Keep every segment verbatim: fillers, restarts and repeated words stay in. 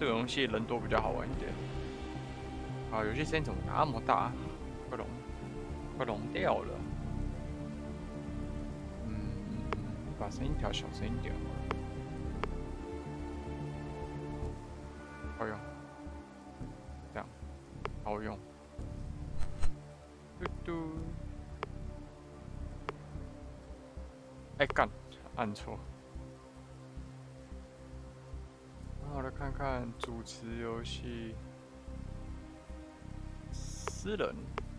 这个游戏人多比较好玩一点。啊，游戏声音怎么那么大？快融，快融掉了。嗯，把声音调小声一点好了。好用，这样好用。嘟嘟。哎干，按错。然后来看看主持游戏。 私人。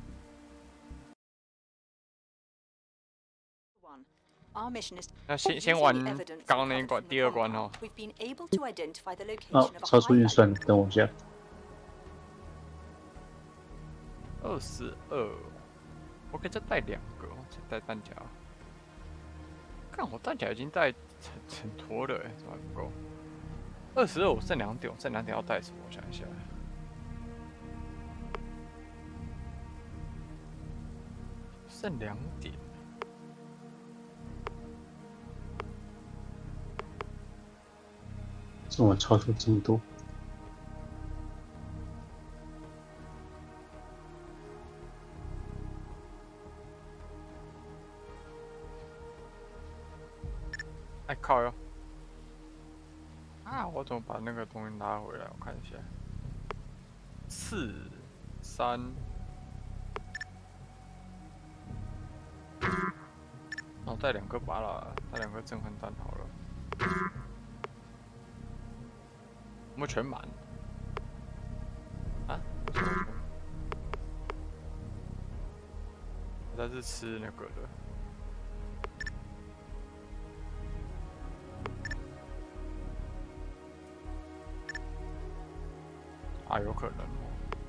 那先先玩刚刚那一关，第二关哦。 哦，超出预算，等我一下。 二十二，我可以再带两个，再带弹夹。看我弹夹已经带很很多了，哎，怎么还不够？二十二，我剩两点，我剩两点要带什么？我想一下。 剩两点， 怎么超出这么多？ 哎靠哟！啊，我怎么把那个东西拿回来？我看一下，四三。 然后带两个拔了，带两个震撼弹好了。我们全满。啊？我在这吃那个的。啊，有可能哦。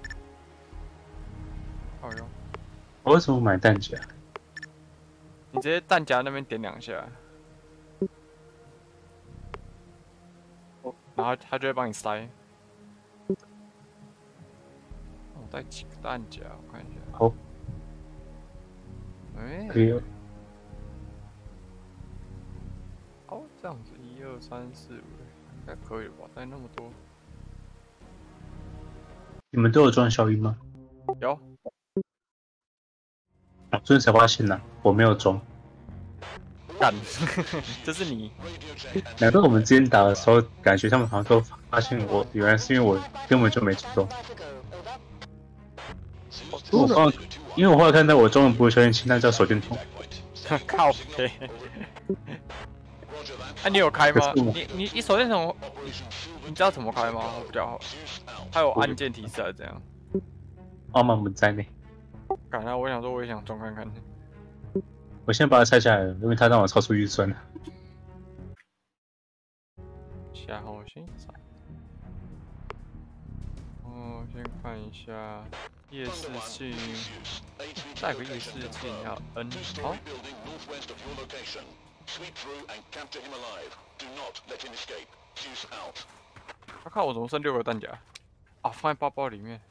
好哟。 我为什么买弹夹？ 你直接弹夹那边点两下，然后他就会帮你塞。我带几个弹夹？我看一下。 好。 哎。 可以了。 哦，这样子，一二三四五，应该可以吧？带那么多。 你们都有装消音吗？ 有。 我昨天才发现呢、啊，我没有装。 干，这是你。 难怪我们之前打的时候，感觉他们好像都发现我，原来是因为我根本就没装。我刚，因为我后来看到我中文不会消音器，那叫手电筒。 靠北。啊，你有开吗？你你你手电筒，你知道怎么开吗？比较好。它有按键提示还是怎样？ 澳门不在内。 干啊！我想说，我也想装看看。 我先把它拆下来了，因为它让我超出预算了。 下好先找。哦，先看一下夜视镜，带个夜视镜要 N 好。我看我怎么剩六个弹夹？啊，放在包包里面。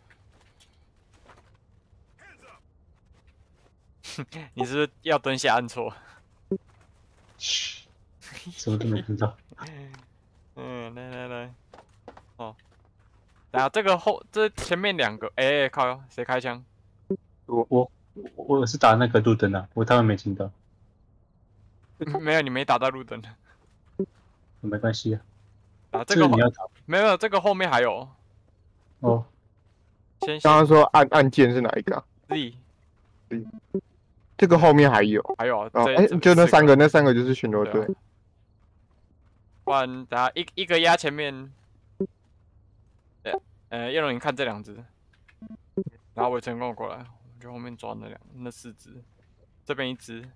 你是不是要蹲下按错？ 嘘，什么都没听到。 嗯，来来来，哦，等下这个后这前面两个，哎、欸，靠，谁开枪？ 我我我是打那个路灯啊，我他们没听到。 没有，你没打到路灯。 没关系啊。 啊，这个你要打？ 没有，这个后面还有。 哦。 先刚刚说按按键是哪一个啊 ？Z。 Z。这个后面还有。 还有啊。 哦，哎，就那三个，那三个就是巡逻队。 不然等下一一个压前面。对，呃，叶龙，你看这两只，然后伟成跟我过来，我们就后面抓那两那四只，这边一只。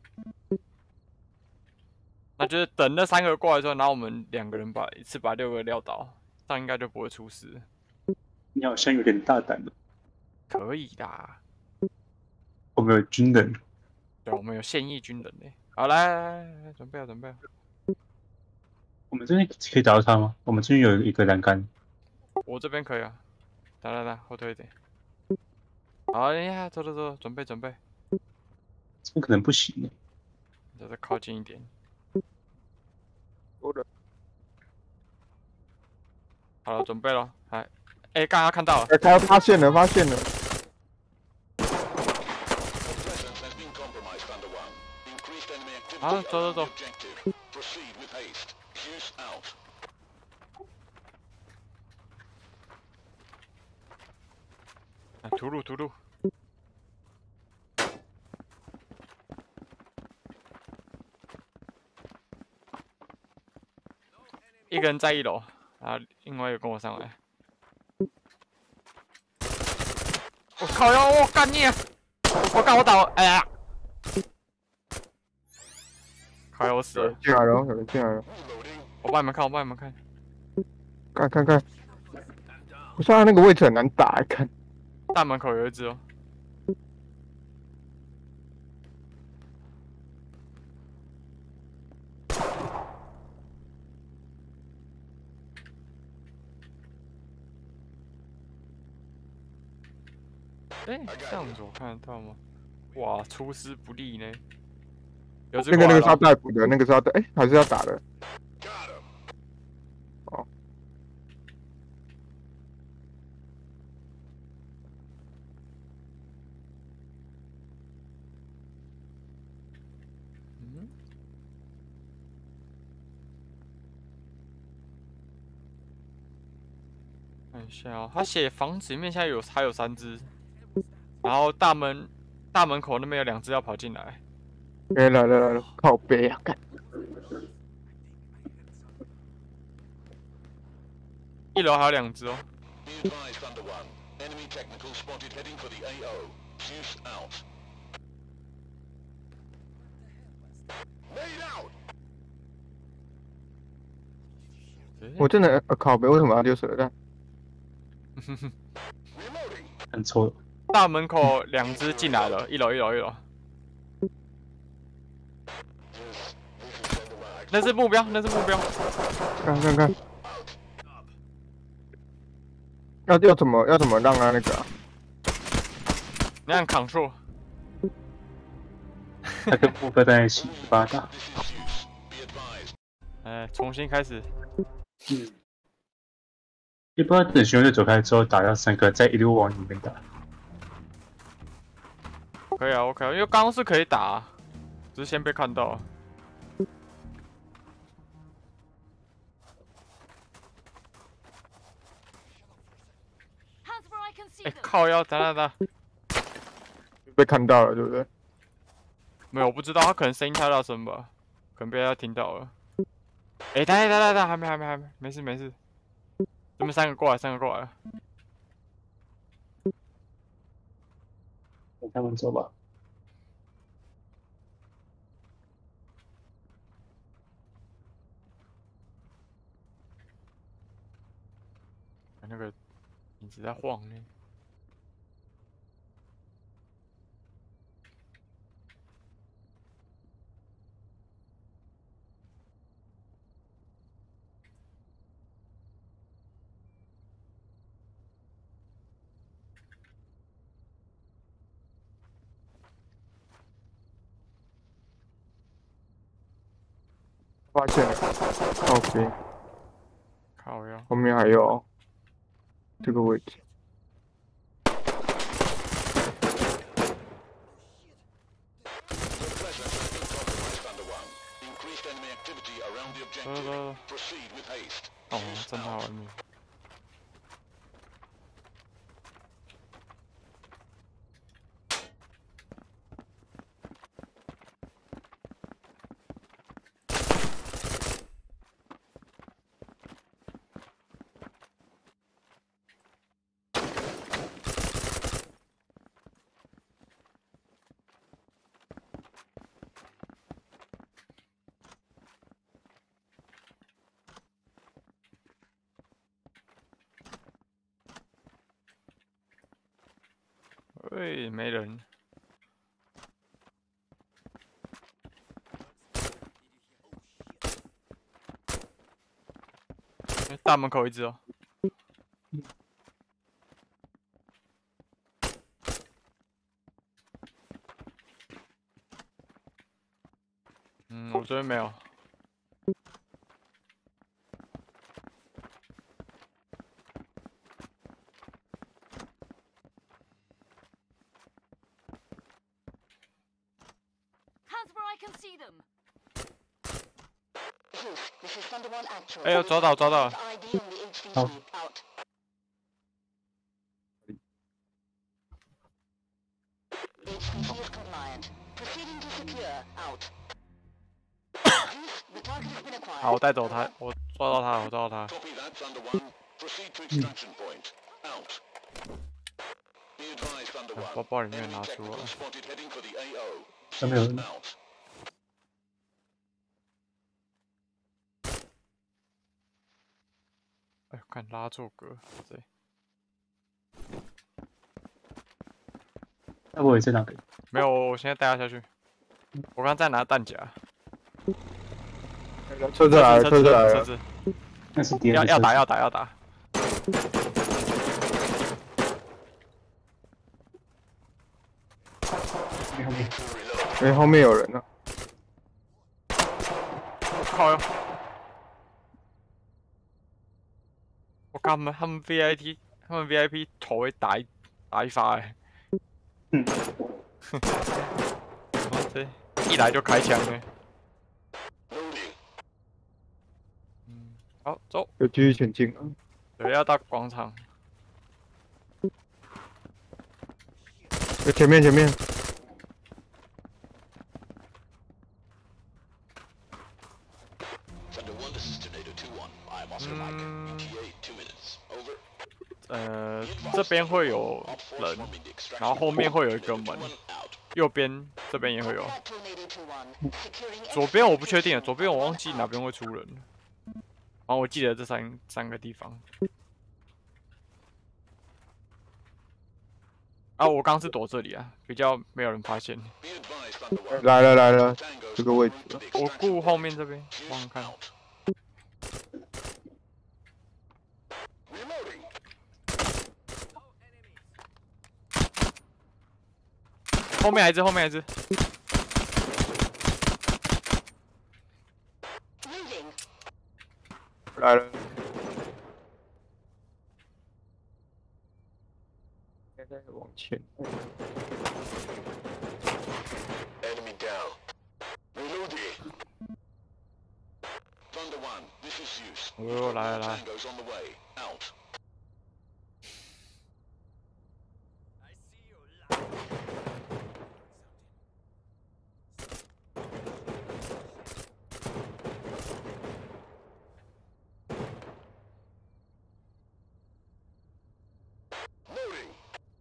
那就是等那三个过来之后，然后我们两个人把一次把六个撂倒，这样应该就不会出事。 你好像有点大胆了。 可以的。 我们有军人。 对，我们有现役军人呢。好，来来来，准备啊，准备啊。 我们这边可以打到他吗？我们这边有一个栏杆。 我这边可以啊。来来来，后退一点。好呀，走走走，准备准备。 这边可能不行呢。 再靠近一点。 多了。 好了，准备了，哎，哎，刚刚看到了， 哎，他发现了，发现了。 啊，走走走。哎，突入突入。一个人在一楼，然后另外一个跟我上来。我靠！要我干你！我干我倒！哎呀！靠！要我死了！ 进来了，有人进来了。 我帮你们看，我帮你们看。 看看看，我现在那个位置很难打，看。 大门口有一只哦。哎、欸，这样子我看得到吗？哇，出师不利呢。有这那个那个是要逮捕的，那个是要逮，哎、欸，还是要打的。哦。 嗯。看一下哦，他写房子里面现在有还有三只。然后大门大门口那边有两只要跑进来。 哎、来了来了，靠背啊！干。 一楼还有两只哦。 我真的、呃、靠背，为什么要丢蛇弹？ 很错。 大门口两只进来了，一楼一楼一楼。那是目标，那是目标。 看看看，要要怎么要怎么让他那个、啊？ 你按 Ctrl。 那个部分在一起把它打。 哎，重新开始。 嗯。一般等巡逻队走开之后，打掉三个，再一路往里面打。 可以啊 ，OK 啊，因为刚刚是可以打、啊，只是先被看到。哎、欸，靠腰，等等等， 被看到了，对不对？ 没有，我不知道，他可能声音太大声吧，可能被他听到了。哎、欸，等等等等，还没还没还没，没事没事。他们三个过来，三个过来了。 等他们走吧。 那个一直在晃呢。 发现了 ，OK， 靠腰， 后面还有这个位置。 走走走。哦，正在外面。喂，没人。欸、大门口一只哦。嗯，我这边没有。 哎呦，抓到抓到了！ 好， 好，我带走他，我抓到他，我抓到他。包包里面拿出了。 上面有人。 哎，看拉错格，对。 那我也在哪里？ 没有，我现在带他下去。我刚在拿弹夹。 车子来了，车子来了， 那是敌人要要打的车子。 要打要打！ 后面后面， 哎，后面有人呢。 靠哟！我看他们他们 V I P 他们 V I P 头会打一打一发哎、欸。 嗯。 哇塞，一来就开枪哎。 好，走， 就继续前进啊！ 对，要到广场。 在前面，前面。 嗯，呃，这边会有人，然后后面会有一个门，右边这边也会有。左边我不确定，左边我忘记哪边会出人。 然后我记得这三三个地方。啊，我刚是躲这里啊，比较没有人发现。 来了来了，这个位置。 我顾后面这边，望看。后面还一只，后面还一只。 来了。现在往前。 Enemy down. Reloading. Thunder One, this is Zeus. 哦，来了来了。 Tango's on the way. Out. Loading.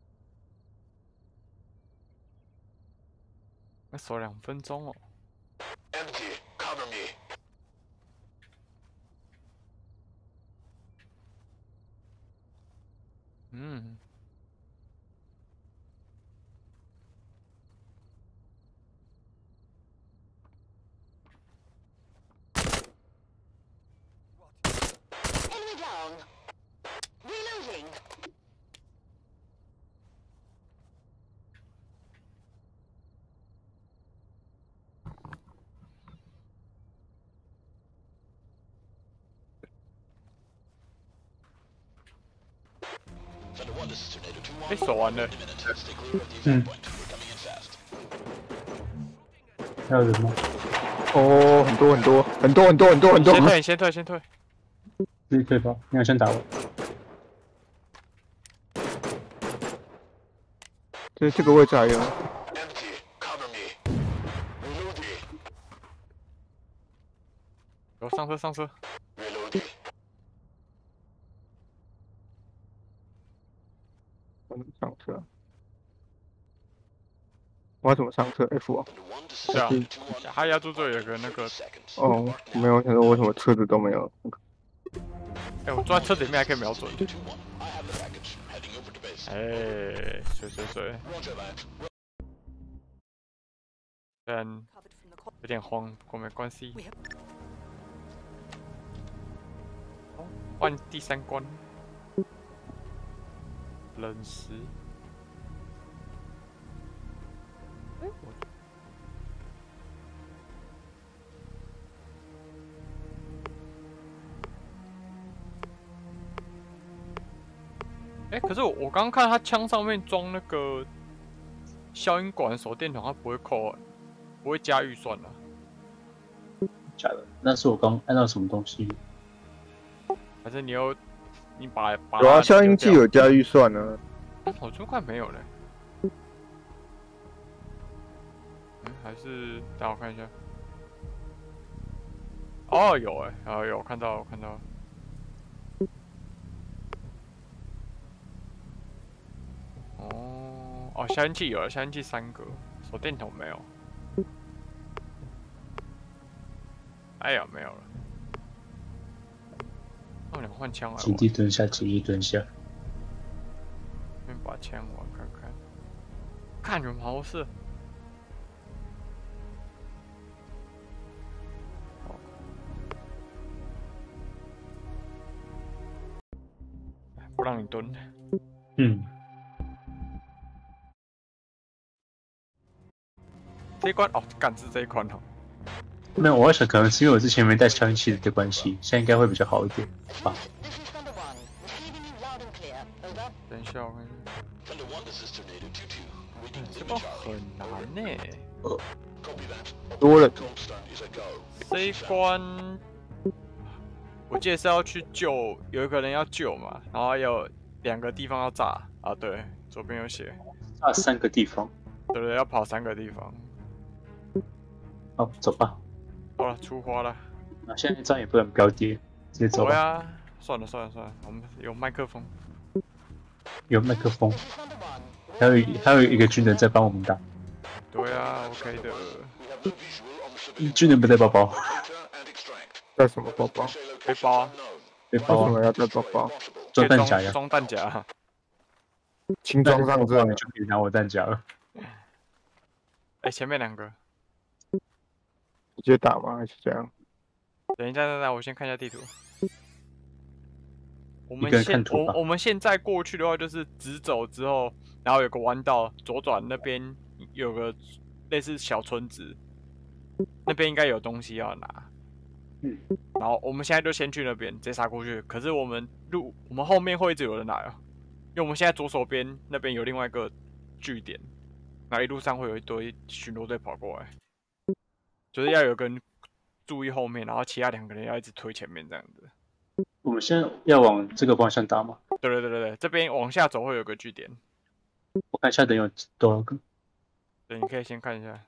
要守两分钟哦。 Empty. Cover me. 嗯。 Enemy down. Reloading. 哎，守完了。 嗯。还有人吗？ 哦，很多很多很多很多很多很多。 先退，先退，先退。 自己退吧，你要先打我。 这这个位置还有。 Empty. Cover me. Reloading. 有上车，上车。 Reloading. 上车。我要怎么上车 ？F 啊？ 是啊，他压住这有个那个。 哦，没有，想说为什么车子都没有？ 哎，我坐在车子里面还可以瞄准。哎，水水水。虽然有点慌，不过没关系。换第三关。冷石。哎，我。 哎、欸，可是我我刚刚看他枪上面装那个消音管手电筒，它不会扣、欸。 不会加预算了。 假的，那是我刚按到什么东西？ 还是你又你把把有啊， 它消音器丢掉有加预算呢。 嗯我这块没有嘞。嗯，还是等我看一下。哦，有哎，啊有看到看到。哦哦，消音器有了，消音器三个，手电筒没有。哎呀，没有了。那我俩换枪来极玩， 地蹲下，极地蹲下。 先把枪玩看看。看有毛事。不让你蹲。 嗯， 这一关哦，干是这一关哦。 没有，我想可能是因为我之前没带消音器的关系，现在应该会比较好一点吧。 This is Thunder One. Receiving you loud and clear. Over. 等一下，我看一下。 Thunder One, this is Tornado Two Two. 嗯 Waiting 这 image 关 out. 很难呢。 Copy that. 多了 Cold stun is a go. 这一关，我记得是要去救，有一个人要救嘛，然后有两个地方要炸啊，对，左边有写， 差三个地方。 对对，要跑三个地方。 好，走吧。 好了，出发了。 那现在这样也不能标跌，直接走吧。 走呀，算了算了算了，我们有麦克风。 有麦克风， This is Thunder One. 还有一还有一个军人在帮我们打。 对啊 ，OK 的。 We have no visual on the civilian. 军人不带包包， Enter and extract. 带什么包包？ Say 背 location 包啊， unknown. 背包啊， 为什么要带包包？ Possible. 装可以弹夹呀。 装弹夹。 轻装上阵你。就可以拿我弹夹了。 哎，前面两个。 直接打吗？还是这样？ 等一下，等一下，我先看一下地图。我们一个人现看图吧我我们现在过去的话，就是直走之后，然后有个弯道，左转那边有个类似小村子，那边应该有东西要拿。 嗯。 然后我们现在就先去那边，直接杀过去。可是我们路我们后面会一直有人来哦，因为我们现在左手边那边有另外一个据点，然后一路上会有一堆巡逻队跑过来，就是要有个人注意后面，然后其他两个人要一直推前面这样子。 我们现在要往这个方向打吗？ 对对对对对，这边往下走会有个据点， 我看一下等有多少个。 对，你可以先看一下。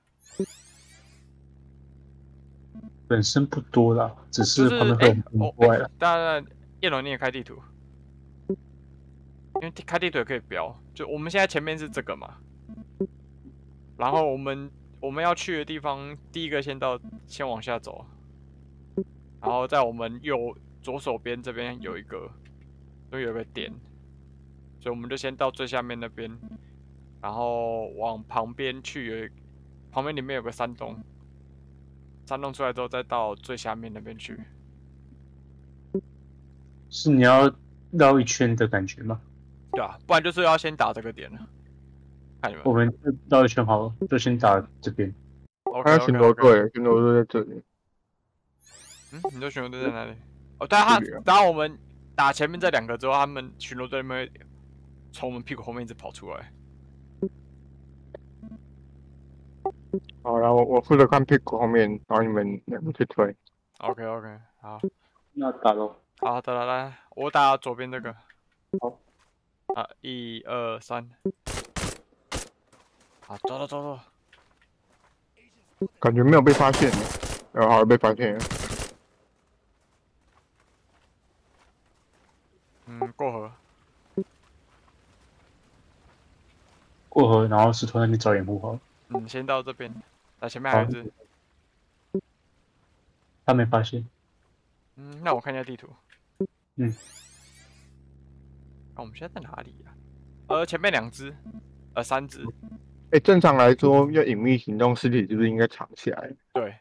本身不多啦，只就是是哎旁边会有人哦过来了。， 哎当然叶龙你也开地图，因为开地图也可以标。就我们现在前面是这个嘛，然后我们我们要去的地方，第一个先到先往下走，然后在我们右左手边这边有一个，就有个点，所以我们就先到最下面那边，然后往旁边去有一，旁边里面有个山洞，山洞出来之后再到最下面那边去。 是你要绕一圈的感觉吗？ 对啊，不然就是要先打这个点了。看你们我们绕一圈好了，就先打这边。 ，OK 还有 OK 巡逻 OK。 队，巡逻队在这里。 嗯，你说巡逻队在哪里？哦，对啊，他这里啊然后我们打前面这两个之后，他们巡逻队们会从我们屁股后面一直跑出来。 好，然后我我负责看屁股后面，然后你们两个去推。 OK OK，好， 那打喽。 好的，来来，我打左边这个。 好。 啊，一二三。好，走走走走。 感觉没有被发现。然后好像被发现了。 嗯，过河。 过河，然后石头那边找掩护好了。 嗯，先到这边。那前面还有一只。 他没发现。 嗯，那我看一下地图。 嗯。 啊，我们现在在哪里呀、呃，前面两只，呃，三只。 哎，正常来说，要隐秘行动，尸体是不是应该藏起来？ 对。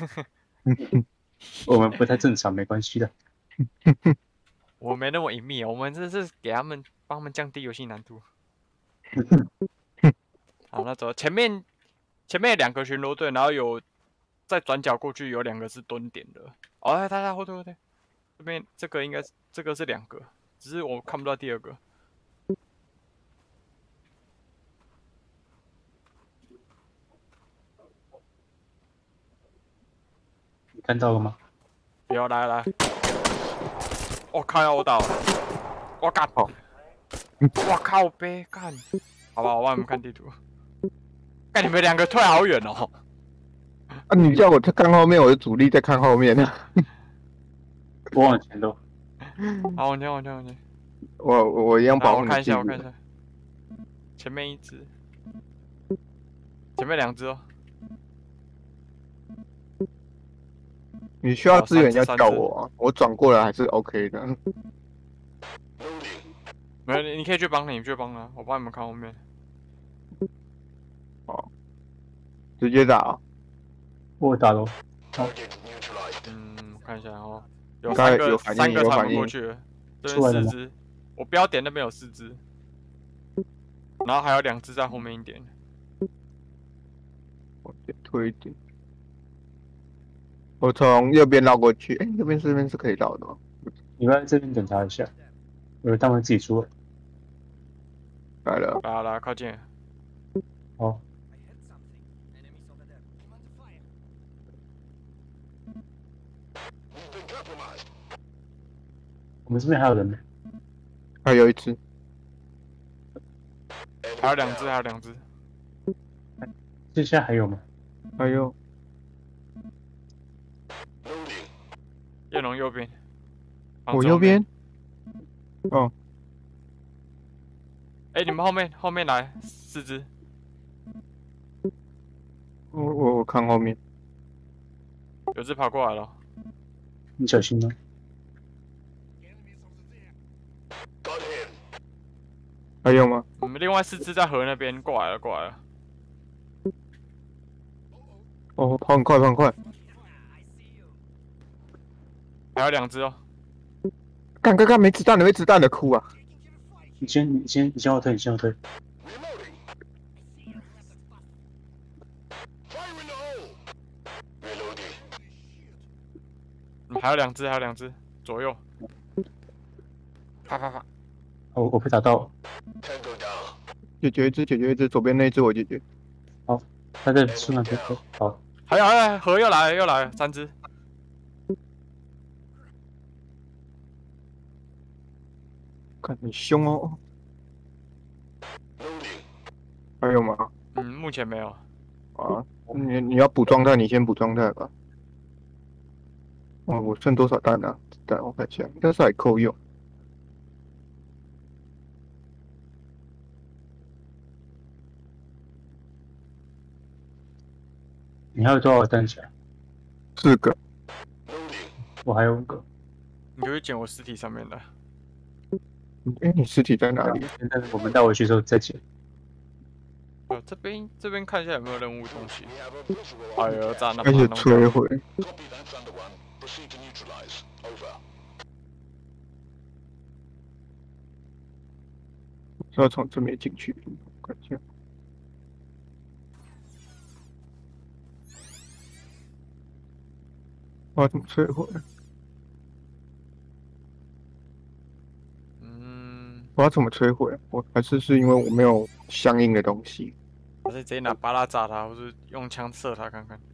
我们不太正常，没关系的。 我没那么隐秘，我们这是给他们帮他们降低游戏难度。好，那走前面，前面有两个巡逻队，然后有在转角过去有两个是蹲点的。哦，他他后退后退，这边这个应该是这个是两个，只是我看不到第二个。 看到了吗？ 有来来，我靠，要我倒了，我干！ 好我靠呗，干！好吧，我帮你们看地图。干，你们两个退好远哦。 啊，你叫我在看后面，我的主力在看后面呢。 我往前走。 好，往前，往前，往前。 我我一样来， 保护你。 我看一下，我看一下。前面一只，前面两只哦。 你需要哦资源要三只叫我啊，我转过来还是 OK 的。 没有，你可以去帮你，你去帮他，我帮你们看后面。 直接打啊。 我打喽。 嗯，我看一下哦，有刚才三个有反应三个传有反应不过去了，这出来了吗边四只，我标点那边有四只，然后还有两只在后面一点。 我再推一点。我从右边绕过去，哎、右边这边是可以绕的吗？ 你在这边检查一下，有的单位自己出了。 来了， 来来，靠近。 好，我们这边还有人呢。 还有一只， 还有两只，还有两只。 这下还有吗？ 还有叶龙右边。 我右边。哦， 哎、你们后面后面来四只， 我我我看后面， 有只跑过来了。 你小心哦。 还有吗？ 你们另外四只在河那边过来了，过来了。 哦，跑很快，跑很快， 还有两只哦。 干干干，没子弹了，没子弹了，哭啊！ 你先，你先，你先后退，你先后退。 嗯，还有两只，还有两只，左右。啪啪啪！ 哦，我被打到。 解决一只，解决一只，左边那一只我解决。 好，他在树那边。好， 还有，还有河又来了，又来了，三只。 看很凶哦。还有吗？ 嗯，目前没有。 啊，你你要补状态，你先补状态吧。哦，我剩多少弹啊？子弹我看一下，应该是还够用。 你还有多少弹起来？ 四个。 我还有五个。 你就去捡我尸体上面的。 哎、你尸体在哪里？ 现在我们带回去之后再捡。 呃，这边这边看一下有没有任务东西。哎呦，炸那开始摧毁。是要从这边进去，看一下。我要怎么摧毁？ 嗯， 我要怎么摧毁？我还是是因为我没有相应的东西。 还是直接拿巴拉炸他，或是用枪射他看看。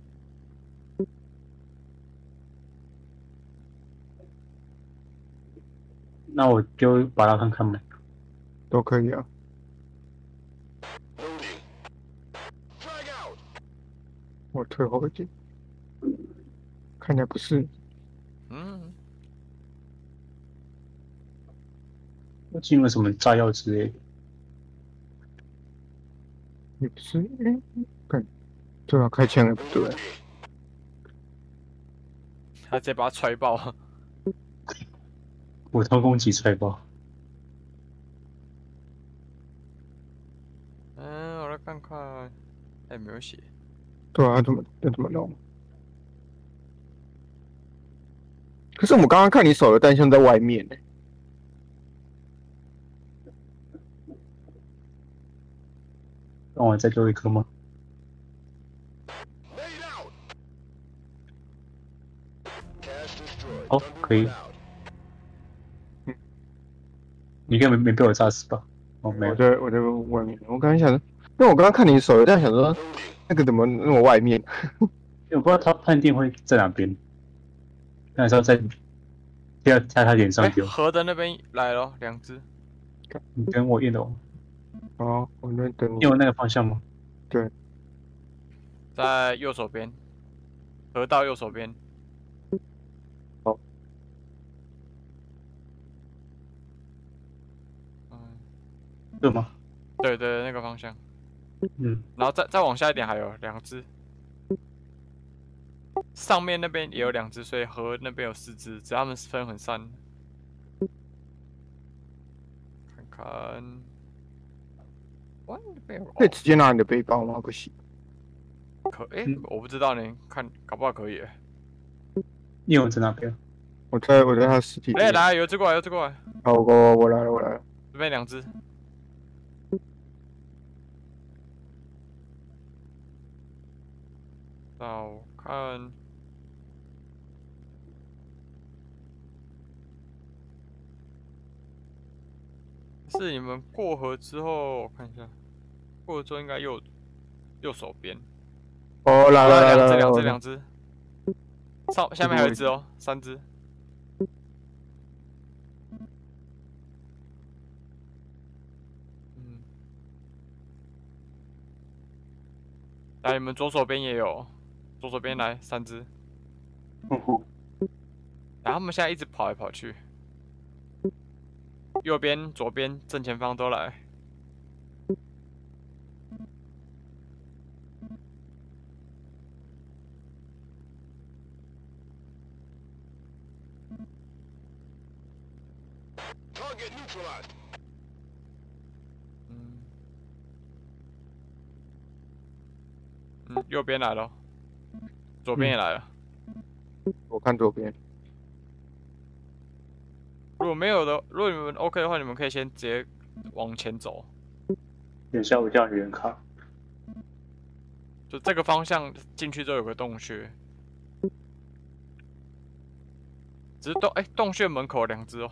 那我就把它看看呗。 都可以啊。我退后一点，看起来不是。 嗯， 我记得有什么炸药之类的。 也不是，哎、看，对啊，开枪也不对。 他直接把他踹爆。 普通攻击踹爆。 嗯，我来看看。哎，没有血。 对啊，怎么要怎么弄？可是我们刚刚看你手的弹箱在外面呢、 让我再丢一颗吗？哦，可以。你应该没没被我炸死吧？哦，没有我。在我在外面，我刚刚想说，因为我刚刚看你手的弹，想说那个怎么那么外面？ 我不知道他判定会在哪边。 那时候在要在他脸上哎， 丢， 河的那边来了两只， 你跟我一楼， 哦，我那等你你。有那个方向吗？ 对， 在右手边，河道右手边。 好。 嗯， 对吗？ 对对，那个方向。 嗯， 然后再再往下一点还有两只，上面那边也有两只，所以河那边有四只，只要它们分很散。看看，哇，那边有可以直接拿你的背包吗？不行。 可哎、 嗯我不知道呢，看搞不好可以欸。 你有在那边？ 我在我在他实体哎、 店。 来，有一只过来，有一只过来， 好，我我我来了，我来了。 这边两只。找看，是你们过河之后，我看一下，过河之后应该右右手边。 哦，来了来两只， 了来了， 两只，两只。上下面还有一只哦，三只。嗯，来，你们左手边也有，左手边来三只。 呼呼， 然后他们现在一直跑来跑去，右边、左边、正前方都来。嗯，嗯，右边来了，左边也来了。 我看左边。 如果没有的，如果你们 OK 的话，你们可以先直接往前走， 等一下我叫原卡。 就这个方向进去之后有个洞穴，只是洞哎、洞穴门口有两只哦。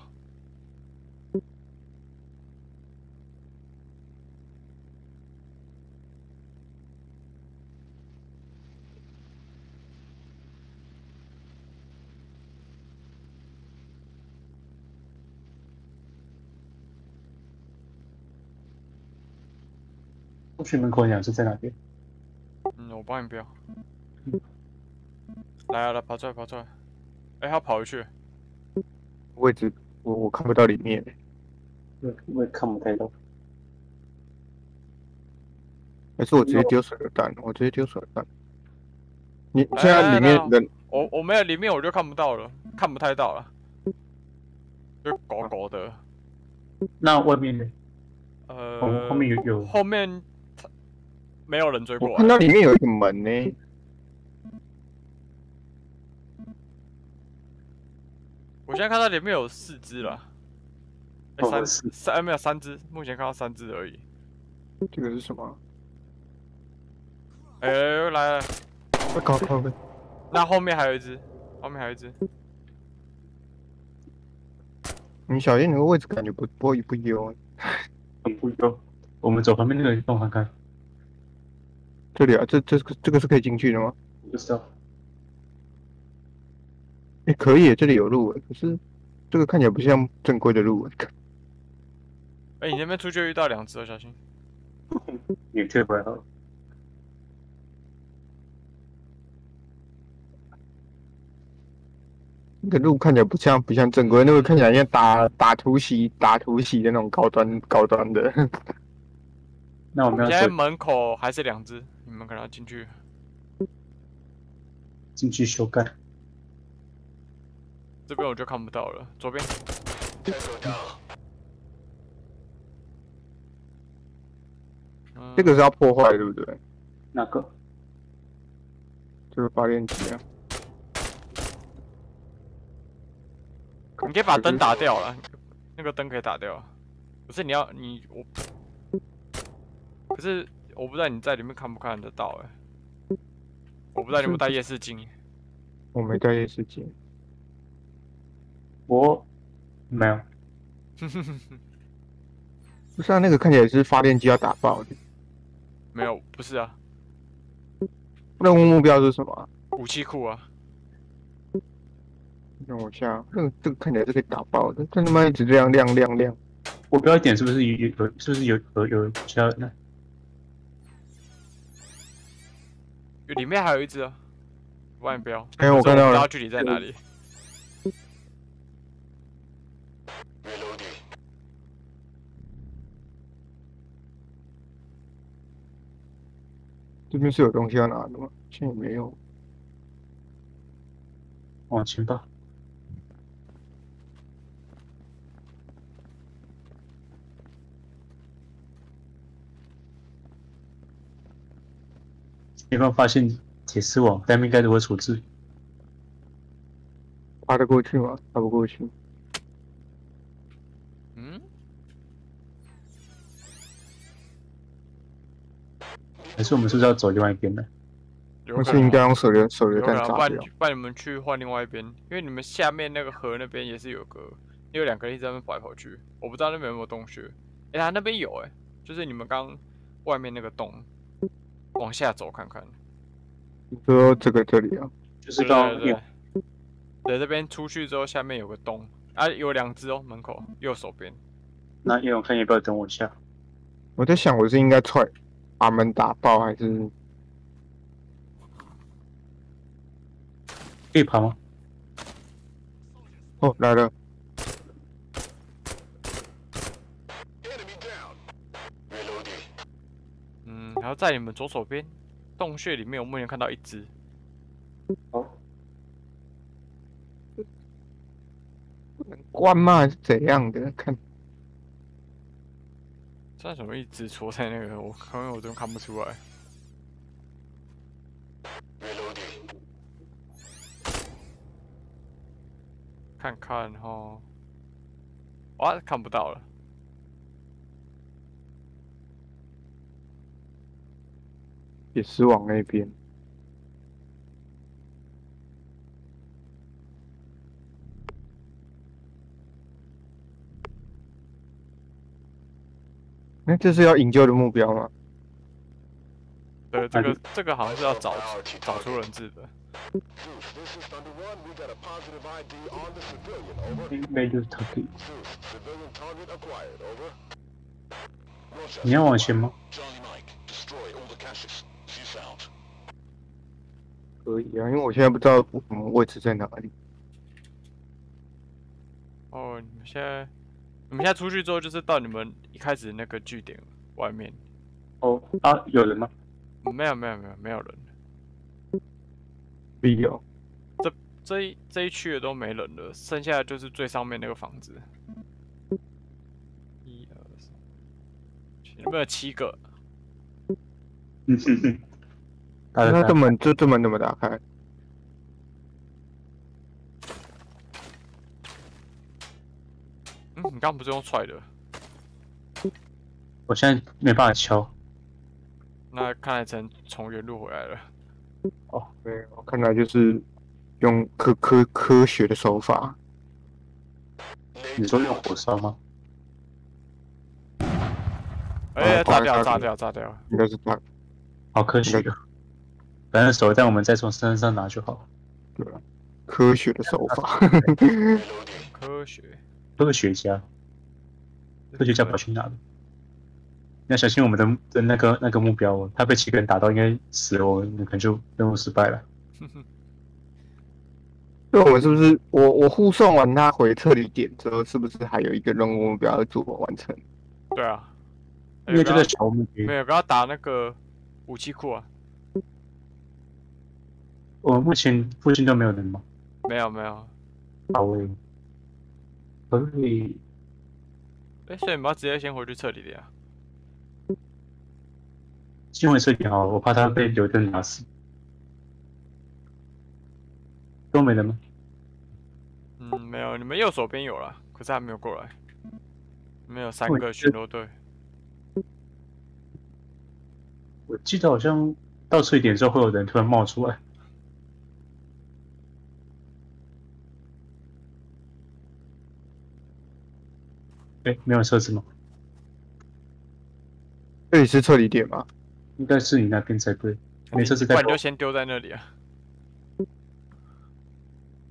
过去门口两只在哪边？ 嗯，我帮你标。来啊来，跑出来跑出来！哎、他跑回去。 位置我我看不到里面。 我我也看不太到。 还是我直接丢手榴弹？我直接丢手榴弹。你来现在里面来来人我我没有里面我就看不到了，看不太到了，就狗狗的。 那外面呢？ 呃， 后后面有有后面没有人追过来。 我看到里面有一个门呢。 我现在看到里面有四只了，欸、三哦是三、欸、没有三只，目前看到三只而已。 这个是什么？ 哎、欸，来了， 我搞靠背。 那后面还有一只，后面还有一只。 你小心，那个位置感觉不不不优。 很不优。我们走旁边那个洞看看。 这里啊，这这个这个是可以进去的吗？ 我不知道。 哎，可以，这里有路诶，可是这个看起来不像正规的路诶。 哎、欸，你那边出去遇到两只哦，小心。 你退回来了。 那个路看起来不像不像正规，那个看起来像打打突袭打突袭的那种高端高端的。 那我们现在要走门口还是两只，你们可能要进去。 进去修改。 这边我就看不到了，左边。嗯、 这个是要破坏对不对？ 那个？ 这个发电机啊。 你可以把灯打掉了，那个灯可以打掉。可是你要你我，可是我不知道你在里面看不看得到哎、我不知道你有没有带夜视镜。 我没带夜视镜。 我没有。 不是啊，那个看起来是发电机要打爆的。 没有，不是啊， 任务目标是什么啊？ 武器库啊。 让我下，这个这个看起来是可以打爆的，但他妈一直亮亮亮亮。 我标点是不是有有有是不是有有有其他人呢？ 里面还有一只啊，万标。 哎、我看到了， 不知道距离在哪里？ 这边是有东西要拿的吗？现在没有。 往前吧。前方发现铁丝网，但应该如何处置？ 爬得过去吗？爬不过去。 嗯， 还是我们是不是要走另外一边呢？ 我有可能啊是应该用手榴手榴有可能啊，不弹炸掉然。不然你们去换另外一边，因为你们下面那个河那边也是有个，也有两个一直在那边跑来跑去，我不知道那边有没有洞穴。哎、欸，他那边有哎、欸，就是你们刚外面那个洞，往下走看看。 你说这个这里啊？ 就是对刚刚对对，对，这边出去之后下面有个洞，啊，有两只哦，门口右手边。 那叶永看要不要等我一下？ 我在想，我是应该踹把门打爆，还是可以爬吗？ 哦来了？ 嗯，然后在你们左手边洞穴里面，我目前看到一只。 哦， 关吗？还是怎样的？看这什么一直戳在那个，我刚刚我真看不出来。看看哈，哇，看不到了。 也是往那边。那这是要营救的目标吗？ 对，这个这个好像是要找找出人质的。 应该就是他可以。你要往前吗？ 可以啊，因为我现在不知道我们位置在哪里。 哦，你们现在你们现在出去之后，就是到你们一开始那个据点外面。 哦啊，有人吗？ 没有没有没有没有人， 必有。 这一这一区的都没人了，剩下的就是最上面那个房子。一二三，有没有七个？ 嗯哼哼。打那打这门这这门怎么打开？ 嗯，你刚刚不是用踹的？ 我现在没办法敲。 那看来只能从原路回来了。 哦，没有，看来就是用科科科学的手法。 你说用火烧吗？ 哎、 啊炸掉， 炸炸掉，炸掉！ 应该是他， 好科学哦。反正手弹我们再从身上拿就好。 对吧？科学的手法。 科学， 科学家，科学家跑去哪了？要小心我们的的那个那个目标哦，他被七个人打到，应该死了，我们可能就任务失败了。 对，我们是不是我我护送完他回撤离点之后，是不是还有一个任务目标要做完成？ 对啊， 因为就在桥那边， 没有，刚刚打那个武器库啊， 我们目前附近都没有人吗？ 没有没有。 好诶，可以。 哎、所以你们要直接先回去撤离的呀？ 新闻设定好，我怕他被刘登打死。都没人吗？ 嗯，没有，你们右手边有了，可是还没有过来。你们有三个巡逻队。 我记得好像到这一点之后会有人突然冒出来。哎，没有车子吗？ 这里是撤离点吗？ 应该是你那边才对。没车子不然你就在跑。 先丢在那里啊。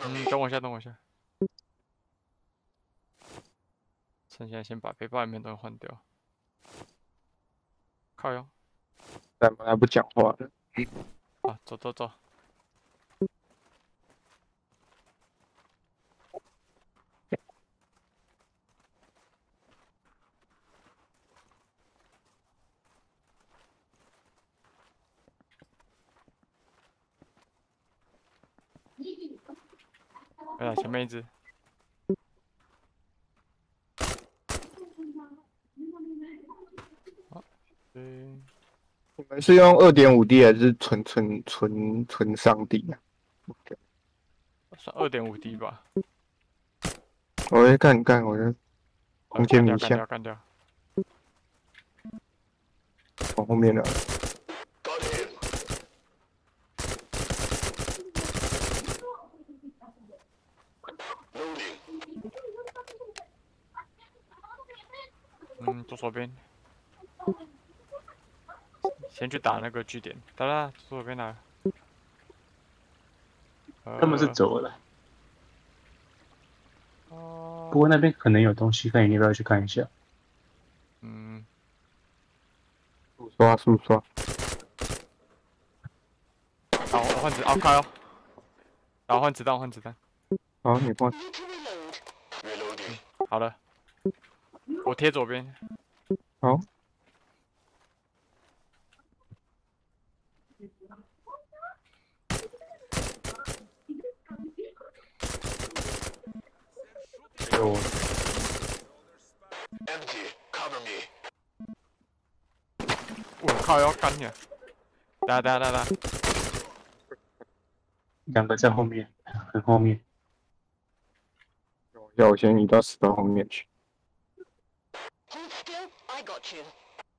嗯，等我一下，等我一下。趁现在先把背包里面东西换掉。靠腰。 咱们还不讲话了。 啊，走走走。哎呀，前面一只。好，对。 你们是用二点五 D 还是纯纯纯纯上 D 啊？ 算二点五 D 吧。 我会干干我的空间迷干掉，干掉， 象， 干掉。 往后面了。 嗯，左手边。先去打那个据点，打啦，左手边来。 他们是走了， 哦。 不过那边可能有东西，看你要不要去看一下。 嗯。 速刷速刷。 好，我换子，哦靠哟。然后换子弹，换子弹。 好，你换。 好了。我贴左边。 好。 有。 我靠，要干你！打打打打！ 两个在后面，很后面。 要我先移到死到后面去。 Hold still, I got you.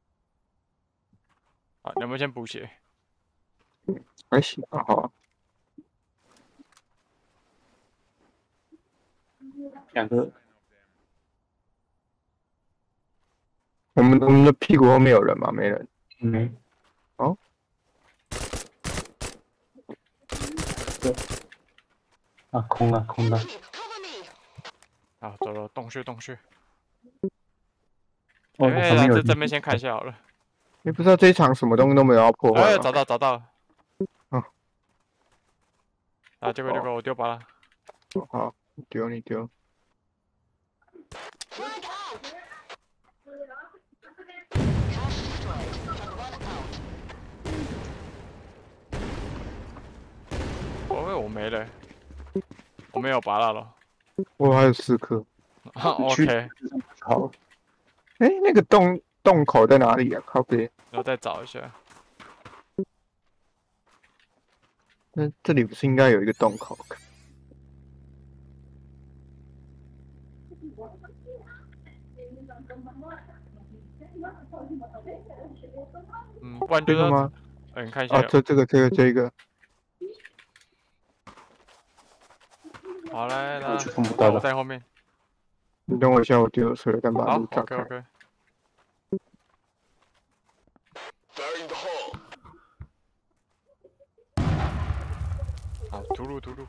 好，能不能先补血？ 还行啊，好啊。 两个。 我们我们的屁股后面有人吗？没人。 没。 哦。 对。啊，空了，空了。 好，走了，洞穴，洞穴。 哦， 哎， 旁边有。 这这边先看一下好了。 你不知道这一场什么东西都没有要破坏吗？ 哎，找到，找到了。 嗯。 啊，这个这个我丢把了。 好，你丢你丢。 哦，我没了，我没有拔蜡了。 我还有四颗。 OK。 好。哎，那个洞洞口在哪里啊？靠边。 然后再找一下。 那这里不是应该有一个洞口？ 嗯，不然就这个吗？ 嗯，看一下。 啊，这这个这个这个。 好来来， 我我在后面。 你等我一下，我丢水弹把路炸开。 好 ，OK OK。好，突入突入。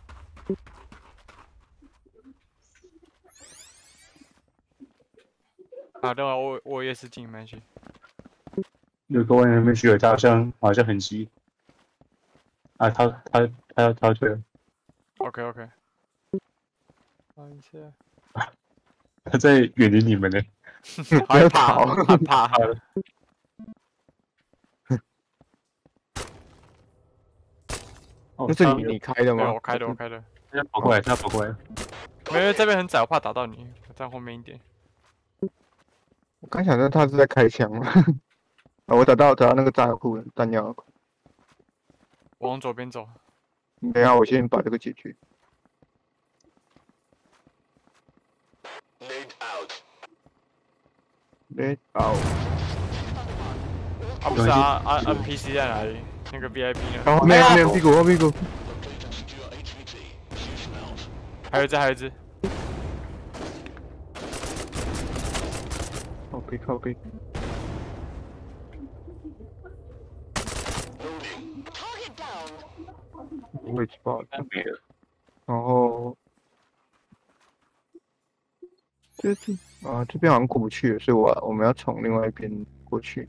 啊，等会我我也是进没关系。 有个外面那边去了，他好像好像很急。啊，他他他要他退了。 OK OK。看一下。 他在远离你们呢。 害怕，害怕。 那是你你开的吗？ 我开的，我开的。 他要跑过来，他要跑过来。 没有，这边很窄，我怕打到你，我站后面一点。 我刚想到他是在开枪了。啊，我找到找到那个炸药库了，弹药库。 我往左边走。 等一下，我先把这个解决。Lead out。Lead out。 啊不是啊啊 ，N P C 在哪里？那个 V I P 呢？ 后面后面屁股后屁股。 还有一只，还有一只。 靠背靠背。位置爆了。 没了。 然后这这啊这边好像过不去了，所以我我们要从另外一边过去。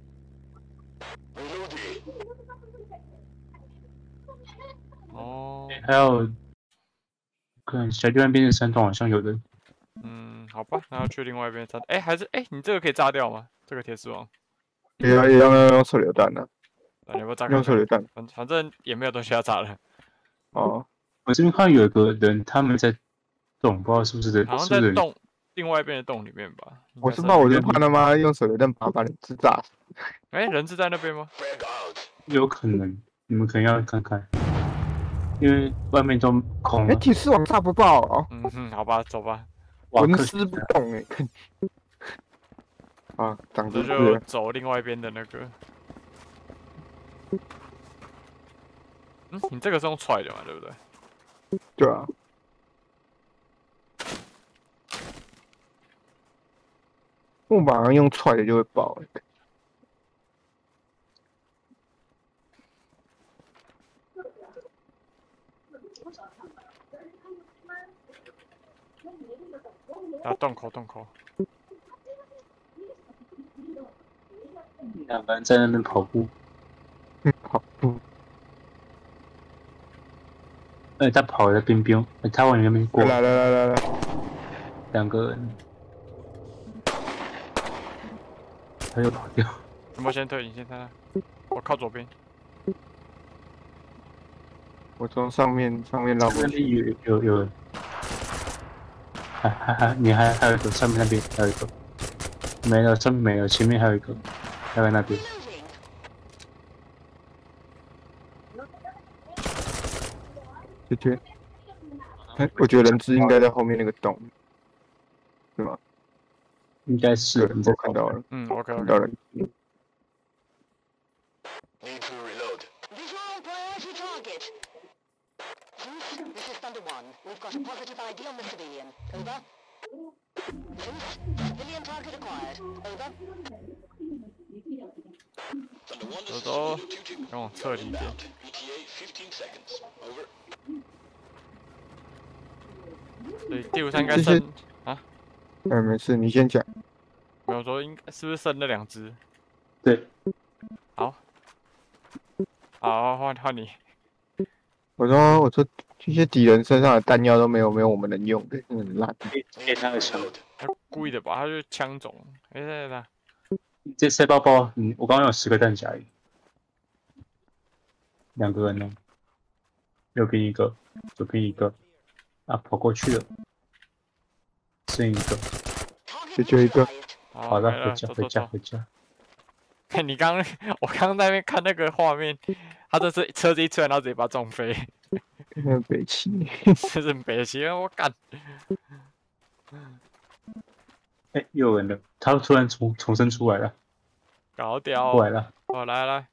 哦， 还有，看小另外一边的山洞好像有人。 嗯，好吧，那要去另外一边炸。哎，还是哎，你这个可以炸掉吗？这个铁丝网， 也要也要用用手榴弹呢、 啊，你要不要炸看看？ 用手榴弹。 反反正也没有东西要炸了， 哦， 我这边看到有一个人，他们在动，不知道是不是人， 好像是不是人？ 在洞另外一边的洞里面吧。应该是我是怕，我是怕他妈用手榴弹把把人质炸死。 哎，人质在那边吗？ 有可能，你们可能要看看，因为外面都空哎， 了。 铁丝网炸不爆哦， 嗯哼，好吧，走吧， 哇，可纹丝不动哎。啊，长那就知识了。 走另外一边的那个。嗯，你这个是用踹的嘛，对不对？ 对啊。木板上用踹的就会爆欸。 啊，洞口洞口。 两个人在那边跑步， 跑步。 哎，他跑在边边，哎，他往你那边过， 来来来来来， 两个人，他又跑掉。 有没有先退？你先退。我靠左边。 我从上面上面绕过那去。 边有有有人，还还还，你还还有一个，上面那边还有一个，没了，上面没了，前面还有一个，还在那边。 姐姐，哎，我觉得人质应该在后面那个洞，是吗？ 应该是对， 你在我看到了， 嗯，OK 看到 OK。 了。 Need to reload. Visual on priority target. Zeus, this is Thunder One. We've got a positive I D on the civilian. Over. Zeus, civilian target acquired. Over. 走走，跟我撤离一点。对，第五站应该这些剩啊， 哎，没事，你先讲。 没有说应该是不是剩那两只？ 对， 好，好换换你。 我说，我说这些敌人身上的弹药都没有没有我们能用的，很烂。 给他个枪， 他故意的吧？他就是枪种。哎、欸，对对这塞包包，嗯，我刚刚有十个弹夹而已，两个人呢，右边一个，左边一个，啊，跑过去了，剩一个， 解决一个。 好， 好的， 没了回家回家走走走。 回家。 看你刚，我刚在那边看那个画面，他这是车子一出来，然后直接把他撞飞， 那北齐， 这是很北齐，我干。 哎，又有人了，他突然重重生出来了， 搞屌！ 过来了， 哦，来来，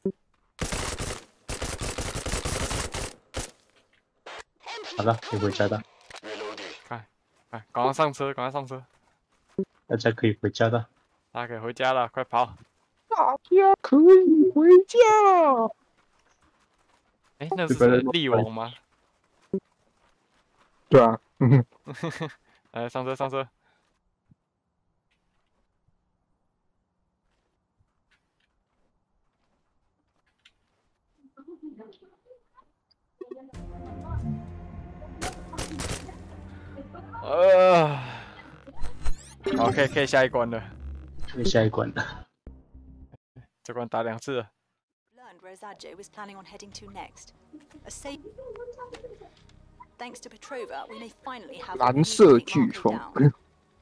好了，可以回家的， 哎，赶快上车，赶快上车， 大家可以回家的。 大家可以回家了，快跑！ 大家可以回家。 哎、那是谁力王吗？ 对啊，嗯， 来上车上车。呃，好，可以可以下一关了。 可以下一关的。 这关打两次了。 Learned where Zadjo was planning on heading to next. A safe. Thanks to Petrova, we may finally have 蓝色飓风 down.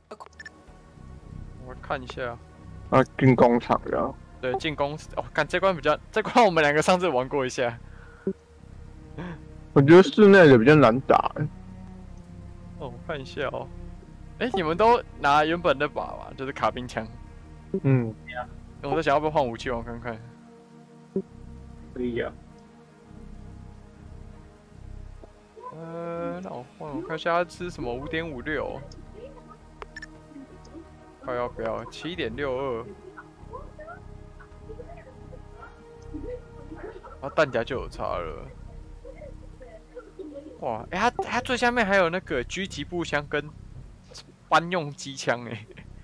我看一下。 啊，军工厂的。 对，进攻哦，看这关比较，这关我们两个上次玩过一下。 我觉得室内的比较难打。 哦，我看一下哦。哎，你们都拿原本那把吧，就是卡宾枪。 嗯， 我在想要不要换武器王看看。 可以啊。 呃，那我换，我看一下他吃什么五点五六。快要不要七点六二？啊，弹夹就有差了。 哇，哎、欸，它它最下面还有那个狙击步枪跟班用机枪哎，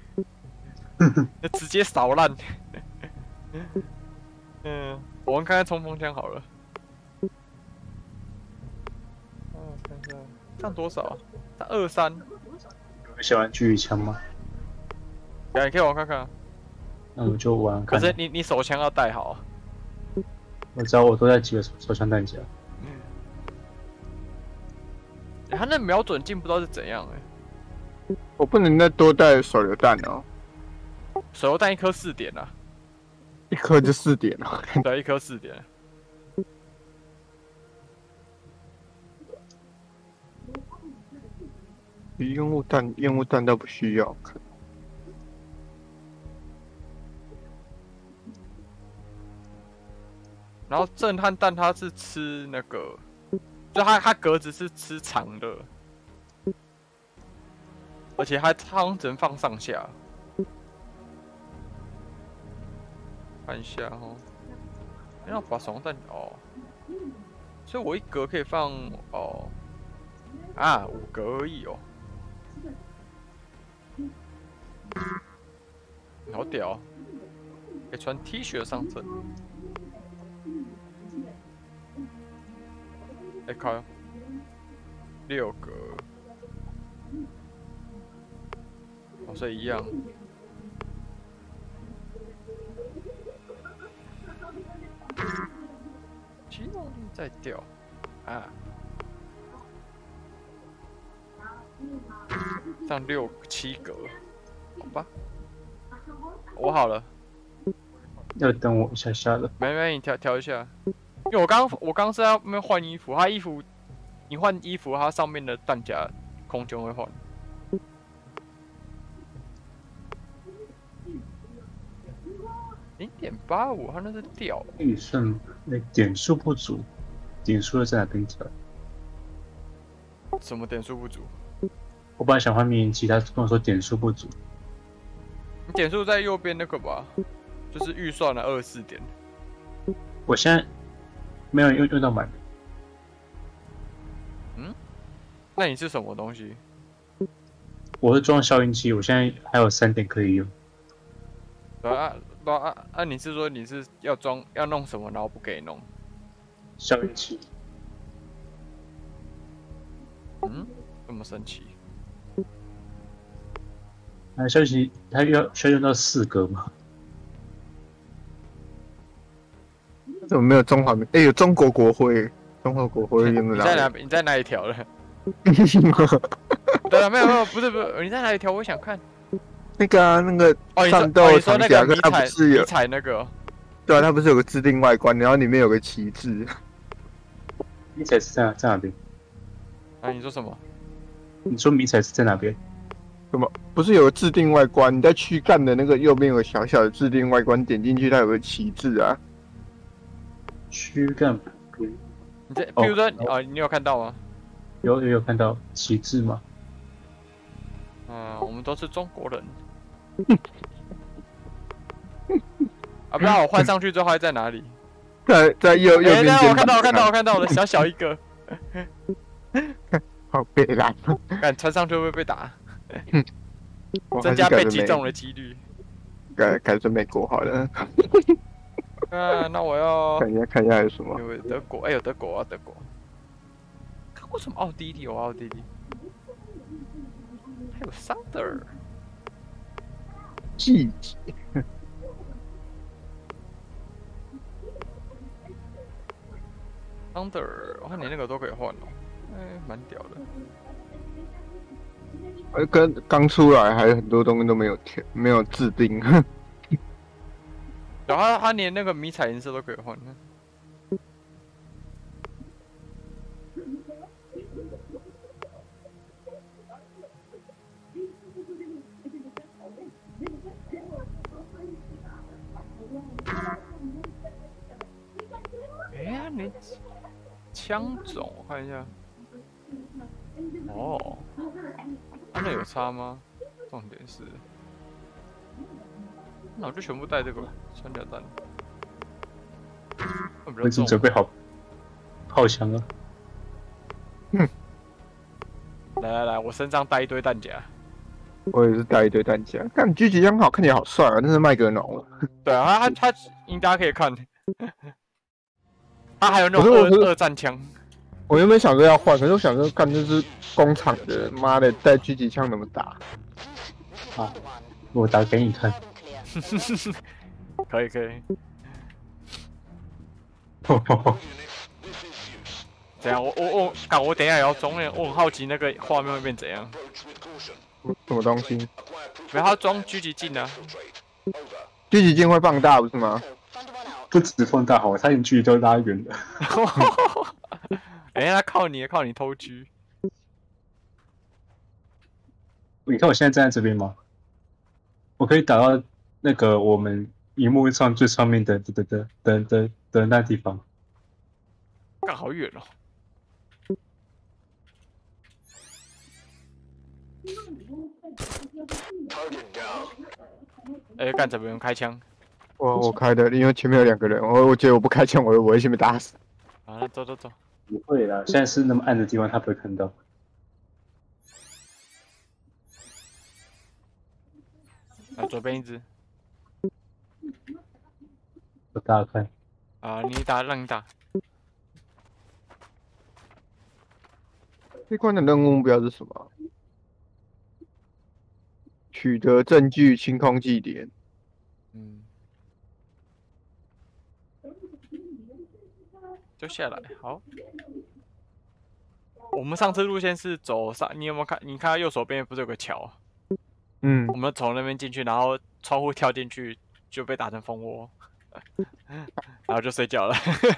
直接扫烂。嗯，我们看看冲锋枪好了。哦，看一下，这样多少啊？它二三。 有喜欢狙击枪吗？ 呀，你可以玩看看啊。 那我们就玩看。 可是你你手枪要带好啊。 我知道我都在几个手手枪弹夹。 欸、他那瞄准镜不知道是怎样哎、 欸。我不能再多带手榴弹哦。 手榴弹一颗四点啊。 一颗就四点了。 对，一颗四点。 烟雾弹，烟雾弹倒不需要。 然后震撼弹它是吃那个，就它它格子是吃长的，而且它它好像只能放上下。看一下哦，要把手榴弹哦，所以我一格可以放哦啊五格而已哦，好屌，可以穿 T 恤上阵。哎、欸，靠，六格，哦，所以一样。机动力在掉啊，上六七格，好吧，我好了。 要等我一下下了。 没没，你调调一下。因为我刚我刚是要那边换衣服，他衣服你换衣服，它上面的弹夹空间会换。零点八五，它那是掉。 预算那点数不足，点数的在哪边调？ 什么点数不足？ 我本来想换灭音器，他跟我说点数不足。 你点数在右边那个吧，就是预算的二十四点。 我现在。没有用用到满。 嗯，那你是什么东西？ 我是装消音器，我现在还有三点可以用。 对啊，对啊，啊，你是说你是要装要弄什么，然后不给弄？ 消音器。 嗯，这么神奇？ 啊，消音器它要需要用到四格吗？ 怎么没有中华民？哎、欸，有中国国徽，中国国徽用得到。 你在哪？你在哪里调的？对啊，没有没有，不是不是，你在哪里调？我想看。 那个啊，那个哦， 战斗长甲，它不是有迷彩那个？ 对啊，它不是有个制定外观，然后里面有个旗帜。 迷彩是在在哪边？ 啊，你说什么？ 你说迷彩是在哪边？ 什么？不是有个制定外观？你在躯干的那个右边有个小小的制定外观，点进去它有个旗帜啊。 躯干边。 你这，比如说，哦，你有看到吗？ 有有有看到旗帜吗？ 嗯，我们都是中国人。啊，不知道我换上去之后还在哪里？ 在在右右边、欸。 我看到，我看到，我看到了，小小一个。 好被拦！ 敢穿上去会不会被打？增加被击中的几率。 改改成美国好了。 啊，那我要看一下看一下有什么？ 有德国，哎、欸，有德国啊，德国。看过什么奥地利？有奥地利。还有 Thunder。 季节。 Thunder， 我看你那个都可以换哦，哎、欸，蛮屌的。 呃，跟刚出来还有很多东西都没有填，没有制定。 然后他连那个迷彩颜色都可以换。哎呀，你枪种我看一下。哦，他、啊、那有差吗？重点是。那我就全部带这个穿甲弹。 我已经准备好炮枪了。 嗯， 来来，我身上带一堆弹夹。 我也是带一堆弹夹。看狙击枪好，看起来好帅啊，那是麦格农。 对啊，他他他，应大家可以看，他还有那种二二战枪。 我原本想说要换，可是我想说，看这是工厂的，妈的，带狙击枪怎么打？ 好，我打给你看。 可以可以。怎样？我我我，干我等一下也要装那，我很好奇那个画面会变怎样。 什么东西？ 没有，他装狙击镜啊。 狙击镜会放大不是吗？ 不止放大，好，差点距离都拉远了。 哎、欸，他靠你，靠你偷狙。 你看我现在站在这边吗？我可以打到那个我们荧幕上最上面的的的的的的的那地方。 干好远哦！哎、欸，干怎么有人开枪？ 我我开的，因为前面有两个人，我我觉得我不开枪，我我会先被打死。 啊，走走走。 不会啦，现在是那么暗的地方，他不会看到。 啊，左边一只。 我打开。 啊，你打，让你打。 这关的任务目标是什么？取得证据，清空祭典。 嗯。就下来，好。我们上次路线是走上，你有没有看？你看到右手边不是有个桥？ 嗯。 我们从那边进去，然后窗户跳进去，就被打成蜂窝，然后就睡觉了。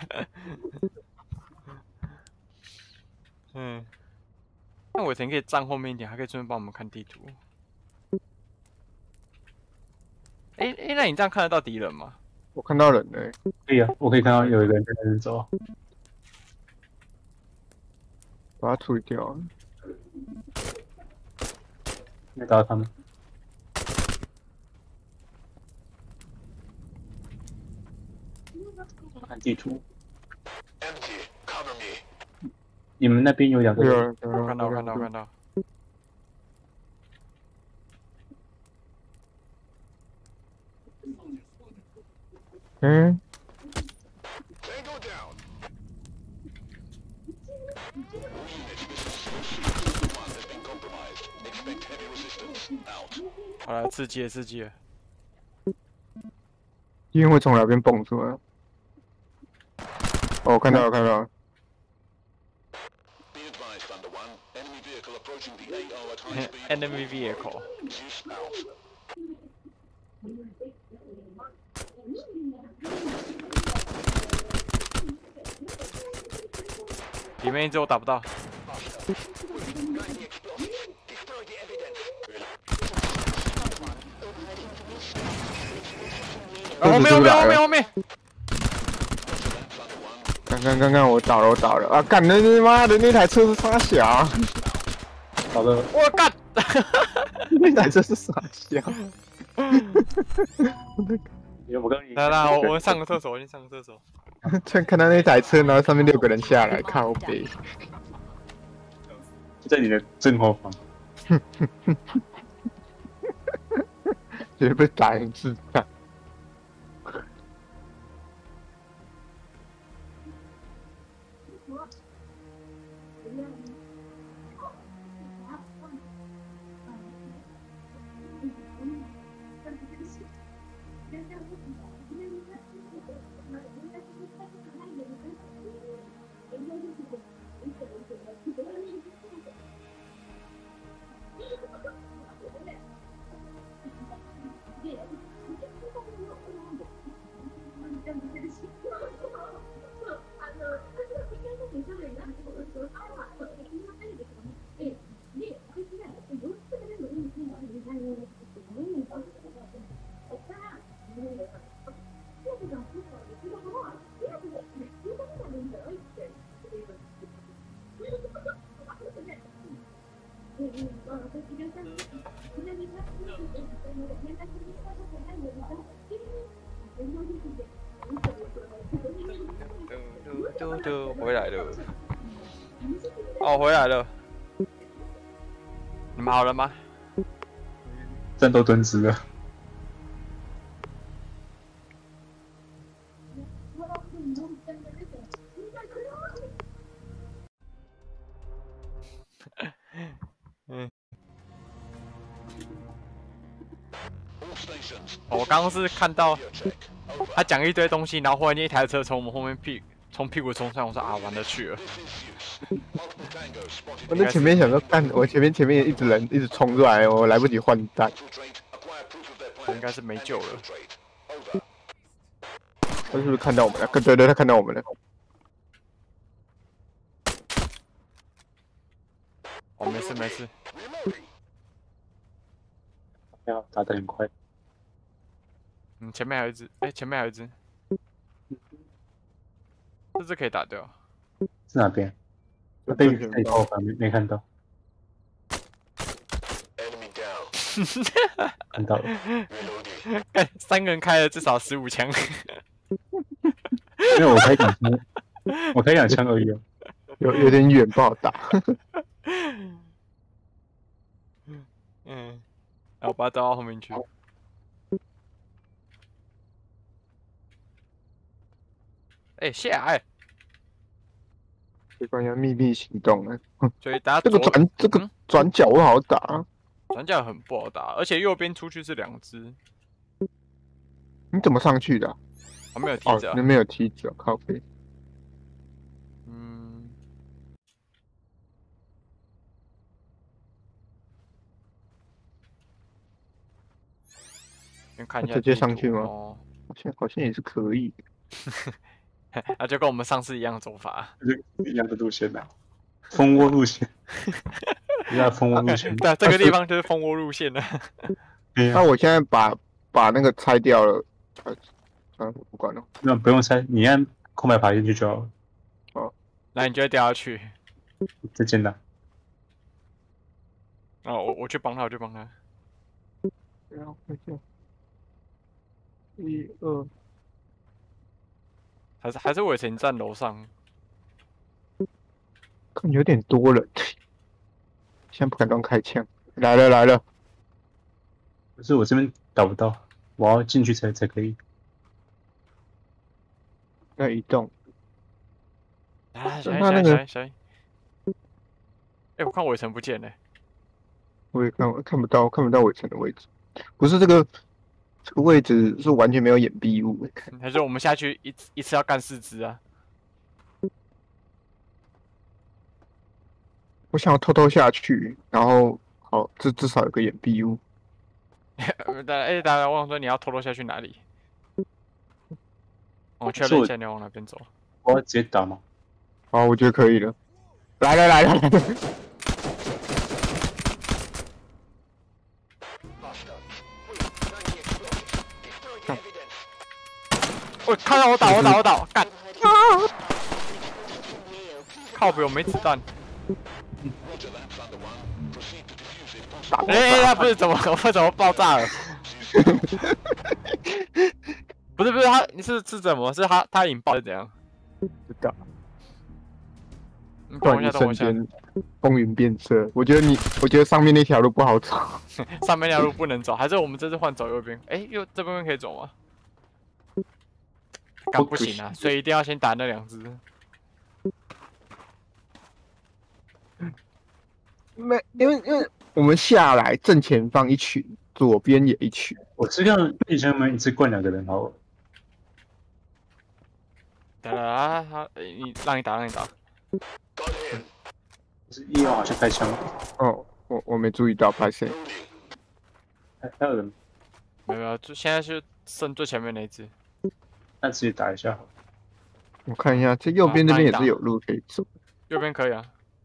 嗯。那伟霆可以站后面一点，还可以顺便帮我们看地图。哎、欸、哎、欸，那你这样看得到敌人吗？ 我看到人了、欸。 可以啊，我可以看到有一个人在那边走。 把他处理掉。 没打到他们。看地图。你们那边有两个人。 我看到，我看到，我看到。 嗯。 好了，刺激了，刺激了。 因为会从哪边蹦出来？哦，我看到了，看到了。 Enemy vehicle。里面一只我打不到。后面后面后面后面！ 刚刚刚刚我倒了，我倒了啊！干那他妈的那台车是啥小？ 好的， 我干！ 那台车是啥小？ 我刚来来，我我上个厕所，我先上个厕所。 突然看到那台车，然后上面六个人下来，靠北。 就在你的正后方。 直接被打成智障。 嘟嘟回来了，哦，回来了。 你们好了吗？ 战斗蹲姿了。 嗯。哦，我刚刚是看到他讲一堆东西，然后忽然间一台车从我们后面屁从屁股冲上，我说啊，完了去了。 我在前面想说，干，我前面前面一直人一直冲出来，我来不及换弹。 应该是没救了。 他是不是看到我们了？对对，他看到我们了。 哦，没事没事。 要打得很快。 嗯，前面还有一只，哎、欸，前面还有一只，这只可以打掉。 是哪边？他被被爆吧？没没看到。看到了。 哎，三个人开了至少十五枪。 因为我开两枪，我开两枪而已。 有有点远，不好打。 嗯，我把它倒到后面去。哎、欸，下来！ 没关系，秘密行动了。 所以打这个转这个转角不好打， 转角很不好打，而且右边出去是两只。 你怎么上去的、啊？ 我、哦、没有梯子、啊， 哦，那没有梯子、啊，靠背。 嗯。先看一下直接上去吗？ 哦， 好像好像也是可以。 那就跟我们上次一样的走法， 就一样的路线呐、啊，蜂窝路线。那蜂窝路线， 对，这个地方就是蜂窝路线了。 那我现在把把那个拆掉了，啊，啊不管了。 那不用拆，你按空白爬进去就好了。 哦， 那你就会掉下去。 再见了。 哦，我我去帮他，我去帮他。 然后看一下，一二， 还是还是伟成站楼上， 看有点多人，现在不敢乱开枪。来了来了， 可是我这边打不到，我要进去才才可以。 要移动。 啊，小那那个， 小哎，我看伟成不见了。 我也看看不到看不到伟成的位置，不是这个这个位置是完全没有掩蔽物。 还是我们下去一一次要干四只啊？ 我想要偷偷下去，然后好，至至少有个掩蔽物。 哎，大家忘了说你要偷偷下去哪里？我确认一下你要往哪边走。 我要直接打吗？ 好，我觉得可以了。来了来了来了！ 我看到我倒我倒我倒，干！靠北，我没子弹。哎哎，他不是怎么为什么爆炸了？不是不是他，你是是怎么？是他他引爆是怎样？ 不知道。 你等我一下，等我一下。 风云变色，我觉得你，我觉得上面那条路不好走。 上面那条路不能走，还是我们这次换走右边？哎、欸，右这边可以走吗？干不行啊，所以一定要先打那两只。 没，因为因为我们下来正前方一群，左边也一群。 我这样以前我们一次灌两个人好了。 打打他，你让你打，让你打。 是一号好像开枪了。 哦，我我没注意到，拍谁？ 还还有人？ 没有没有，就现在是剩最前面那一只。 那直接打一下好了。 我看一下，这右边这边也是有路可以走。 右边可以啊。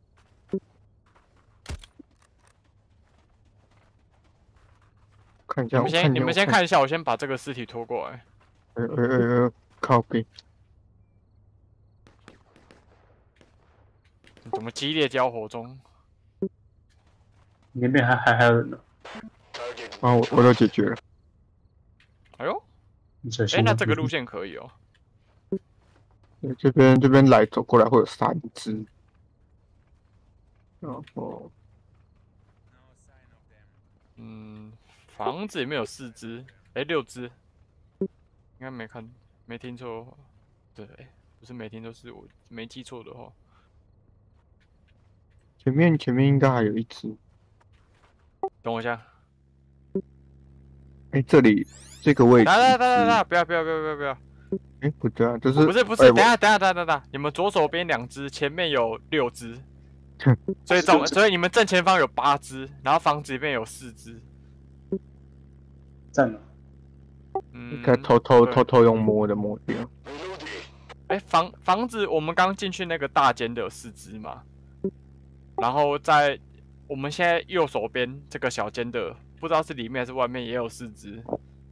看一下， 你们先你们先看一下，我先把这个尸体拖过来。 呃呃呃，靠背。 怎么激烈交火中？ 那边还还还有人呢。 啊，我我都解决了。 哎呦， 哎、 欸，那这个路线可以哦。 这边这边来走过来会有三只，然后嗯，房子里面有四只，哎，六只，应该没看，没听错。对，不是没听错，是我没记错的话。 前面前面应该还有一只。 等我一下。 哎，这里这个位置。 来来来来来，不要不要不要不要不要！ 哎，不对啊，就是不是不是，等下等下等下等下，你们左手边两只，前面有六只，所以总所以你们正前方有八只，然后房子里面有四只。 占了。 嗯， 该偷偷偷偷用摸的摸掉。 哎，房房子我们刚进去那个大间的有四只嘛，然后在我们现在右手边这个小间的，不知道是里面还是外面也有四只。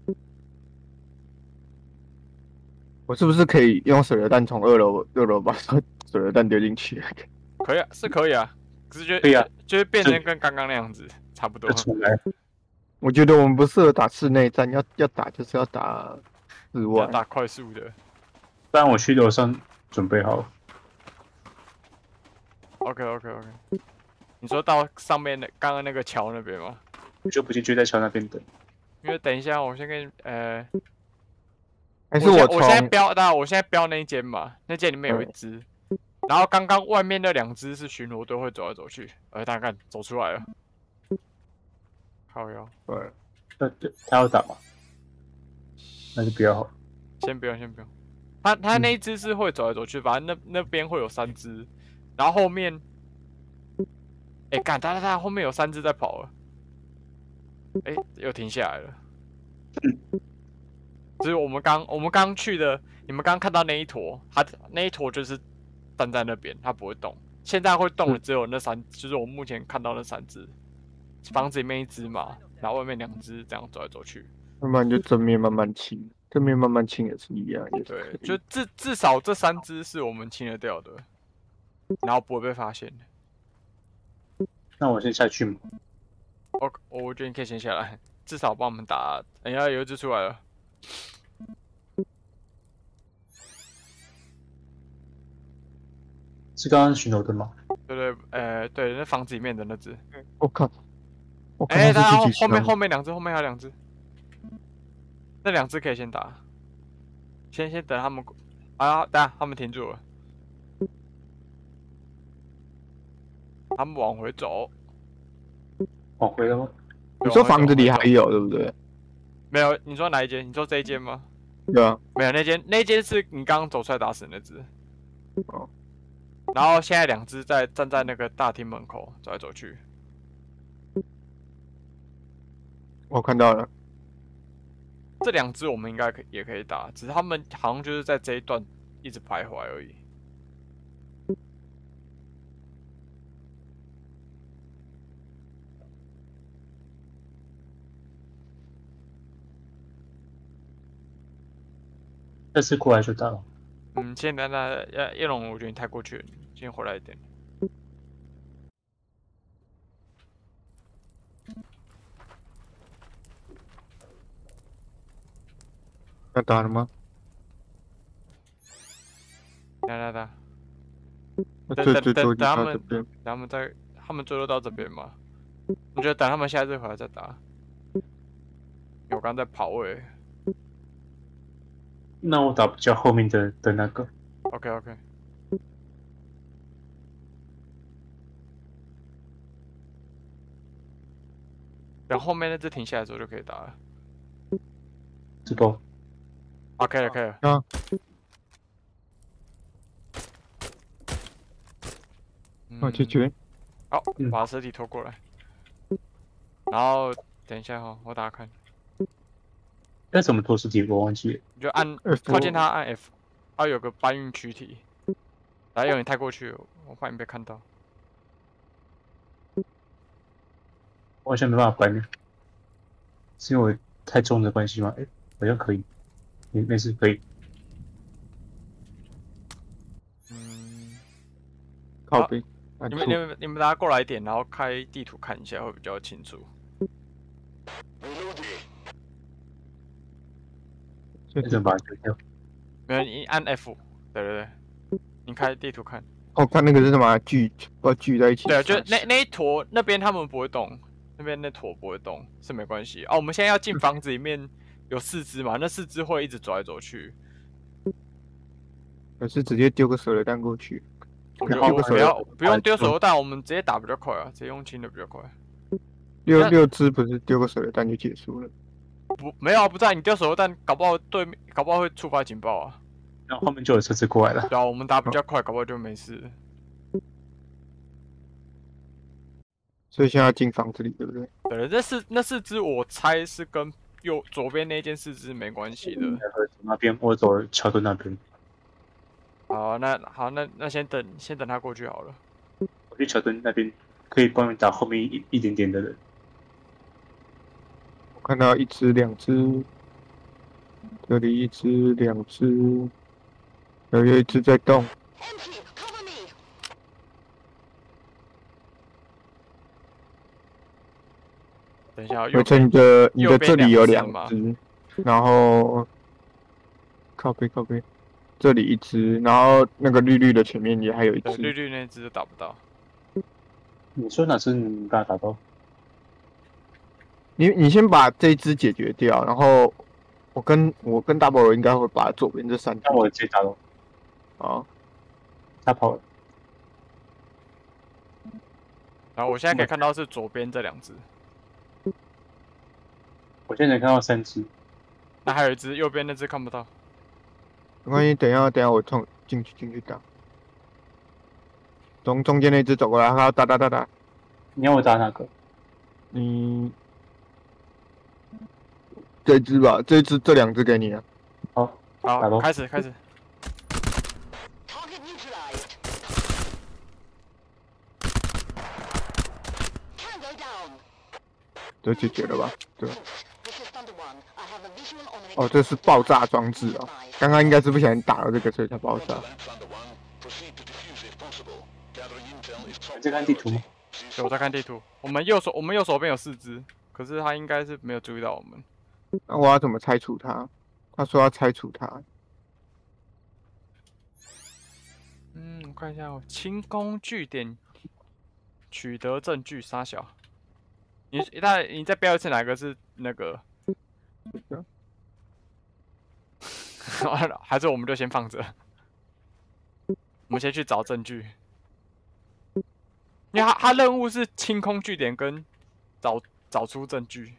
我是不是可以用水榴弹从二楼二楼把水榴弹丢进去？ 可以啊，是可以啊，可是就可以啊， 就会变成跟刚刚那样子差不多。 出来。 我觉得我们不适合打室内战，要要打就是要打室外， 要打快速的。 不然我去楼上准备好。 OK OK OK。你说到上面的刚刚那个桥那边吗？ 我就不进去，在桥那边等。 因为等一下，我先跟呃， 还是从我我现在标，当然我现在标那一间嘛，那间里面有一只，然后刚刚外面那两只是巡逻队会走来走去，呃，大家看走出来了，靠腰， 对， 那对他要打吗？那就比较好。 先不用先不用，他他那一只是会走来走去，反正那那边会有三只，然后后面，哎，干，他他他后面有三只在跑了。哎，又停下来了。就是我们刚我们刚去的，你们刚看到那一坨，它那一坨就是站在那边，它不会动。现在会动的只有那三，就是我目前看到那三只。房子里面一只嘛，然后外面两只这样走来走去。 要不然就正面慢慢清，正面慢慢清也是一样，也是对，就至至少这三只是我们清得掉的，然后不会被发现的。 那我先下去嘛。 我我觉得你可以先下来，至少帮我们打。哎呀，有一只出来了。 是刚刚巡逻的吗？ 对对，呃，对，那房子里面的那只。 我靠！我看哎，然到是自己后后面枪后面两只，后面还有两只。那两只可以先打，先先等他们。啊，等下他们停住了，他们往回走。 往回了吗？ 你说房子里还有对不对？ 没有，你说哪一间？你说这一间吗？ 对啊。 没有，那间那间是你刚刚走出来打死那只。 哦。 然后现在两只在站在那个大厅门口走来走去。 我看到了。 这两只我们应该可也可以打，只是他们好像就是在这一段一直徘徊而已。 这次过来就打了。 嗯，现在那叶叶龙，我觉得你太过去了，先回来一点。 要打了吗？ 来来来， 那等等最最多就等等他们， 到这边。 他们在他们最多到这边嘛？我觉得等他们下一次回来再打。我刚在跑位。 那我打比较后面的的那个。 OK OK。等后面那只停下来之后就可以打了。 这个。 啊，可以了可以了。 啊。好，解决。 好，把尸体拖过来。然后等一下哈，我打看。 该怎么拖尸体？我忘记了。 你就按靠近他按 F， 它有个搬运躯体。来，有你太过去了，我怕你被看到。 我好像没办法搬了，是因为我太重的关系吗？哎、欸，好像可以，没没事，可以。 嗯， 靠背。 你们你们你们大家过来一点，然后开地图看一下会比较清楚。 这怎么把它丢掉？ 没有，你按 F， 对对对，你开地图看。 哦，看那个是什么聚，不聚在一起。 对，就那那一坨那边他们不会动， 那边那坨不会动，是没关系啊。我们现在要进房子里面，有四只嘛，那四只会一直走来走去。 可是直接丢个手榴弹过去， 我觉得丢个手榴不要不用丢手榴弹，我们直接打比较快啊，直接用轻的比较快。 六那六只不是丢个手榴弹就结束了？ 不没有啊，不在你丢手榴弹，搞不好对面搞不好会触发警报啊。 然后后面就有车子过来了。 对啊，我们打比较快，搞不好就没事。 所以现在要进房子里，对不对？ 对，那四那四只我猜是跟右左边那间四只没关系的。 那边我走桥墩那边， 好，那好，那那先等先等他过去好了。 我去桥墩那边可以帮你打后面一一点点的人。 我看到一只、两只，这里一只、两只，有有一只在动。 Empty! Cover me! 等一下， 我右边趁你的你的右边这里有两两只，然后靠背靠背，这里一只，然后那个绿绿的前面也还有一对绿只。 绿那只都打不到。 你说哪只你把它打到？ 你你先把这一只解决掉，然后我跟我跟大保罗应该会把左边这三只那我直接打到， 啊。 他跑了。 然后我现在可以看到是左边这两只， 我现在能看到三只。 那还有一只右边那只看不到。 没关系，等一下等一下我冲进去进去打。从中间那只走过来，他要打打打打。 你要我打哪个？ 你这只吧，这只这两只给你啊。 好，打好， 咯开始开始。 Target neutralized. Tango down. 都解决了吧？对。 This is Thunder One. I have a visual on an 哦，这是爆炸装置哦。刚刚应该是不小心打到这个，所以才爆炸。 你在看地图吗？ 对，我在看地图。我们右手我们右手边有四只，可是他应该是没有注意到我们。 那我要怎么拆除它？他说要拆除它。 嗯，我看一下哦，清宫据点取得证据，杀小。你那你再标一次哪个是那个？还是我们就先放着？我们先去找证据。因为他他任务是清空据点跟找找出证据。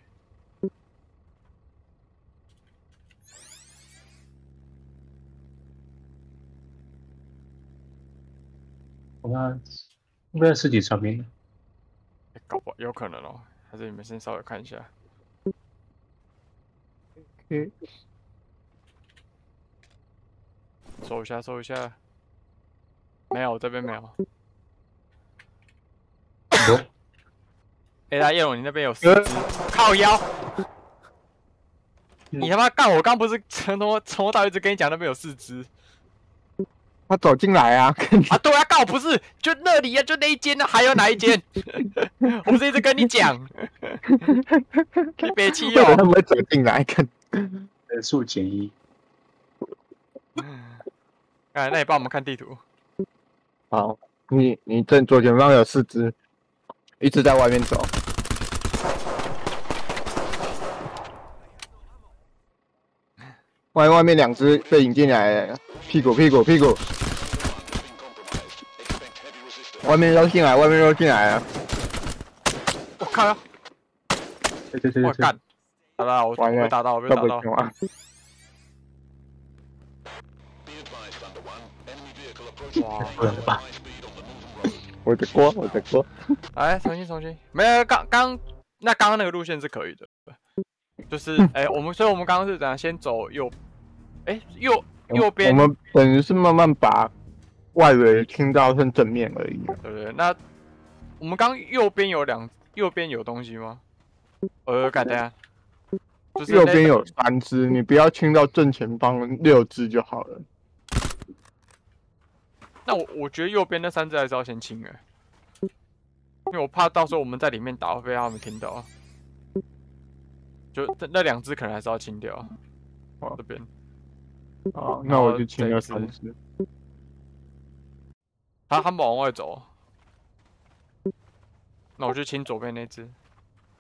我看应该在尸体上面。 欸、搞不好有可能哦，还是你们先稍微看一下。 OK， 搜一下，搜一下。没有，这边没有。 有。 哎、欸，叶龙，你那边有四只，靠腰。你他妈干我！刚不是从头从头到尾一直跟你讲那边有四只。 他走进来啊！ 啊，对啊，干我不是，就那里啊，就那一间呢，还有哪一间？我不是一直跟你讲。你别气哦。 他们会走进来看。 人数减一。 哎，那你帮我们看地图。 好，你你正左前方有四只，一直在外面走。外外面两只被引进来了，屁股屁股屁股。外面绕进来，外面绕进来了。 我靠！ 对对对对。 我干！打到我，我被打到，我被打到。哇！ 不能吧？ 我的锅，我的锅。 哎，重新重新，没有，刚刚那刚刚那个路线是可以的，就是哎、欸，我们所以我们刚刚是怎样，先走右，哎、欸、右右边， 我们等于是慢慢把外围清到剩正面而已。 对不对？那我们刚右边有两，右边有东西吗？呃，干等下，就是右边有三只，你不要清到正前方六只就好了。 那我我觉得右边那三只还是要先清哎，因为我怕到时候我们在里面打会被他们听到。就那两只可能还是要清掉。 哦， 这边。 好，那我就清了三只。 他他们往外走，那我就清左边那只。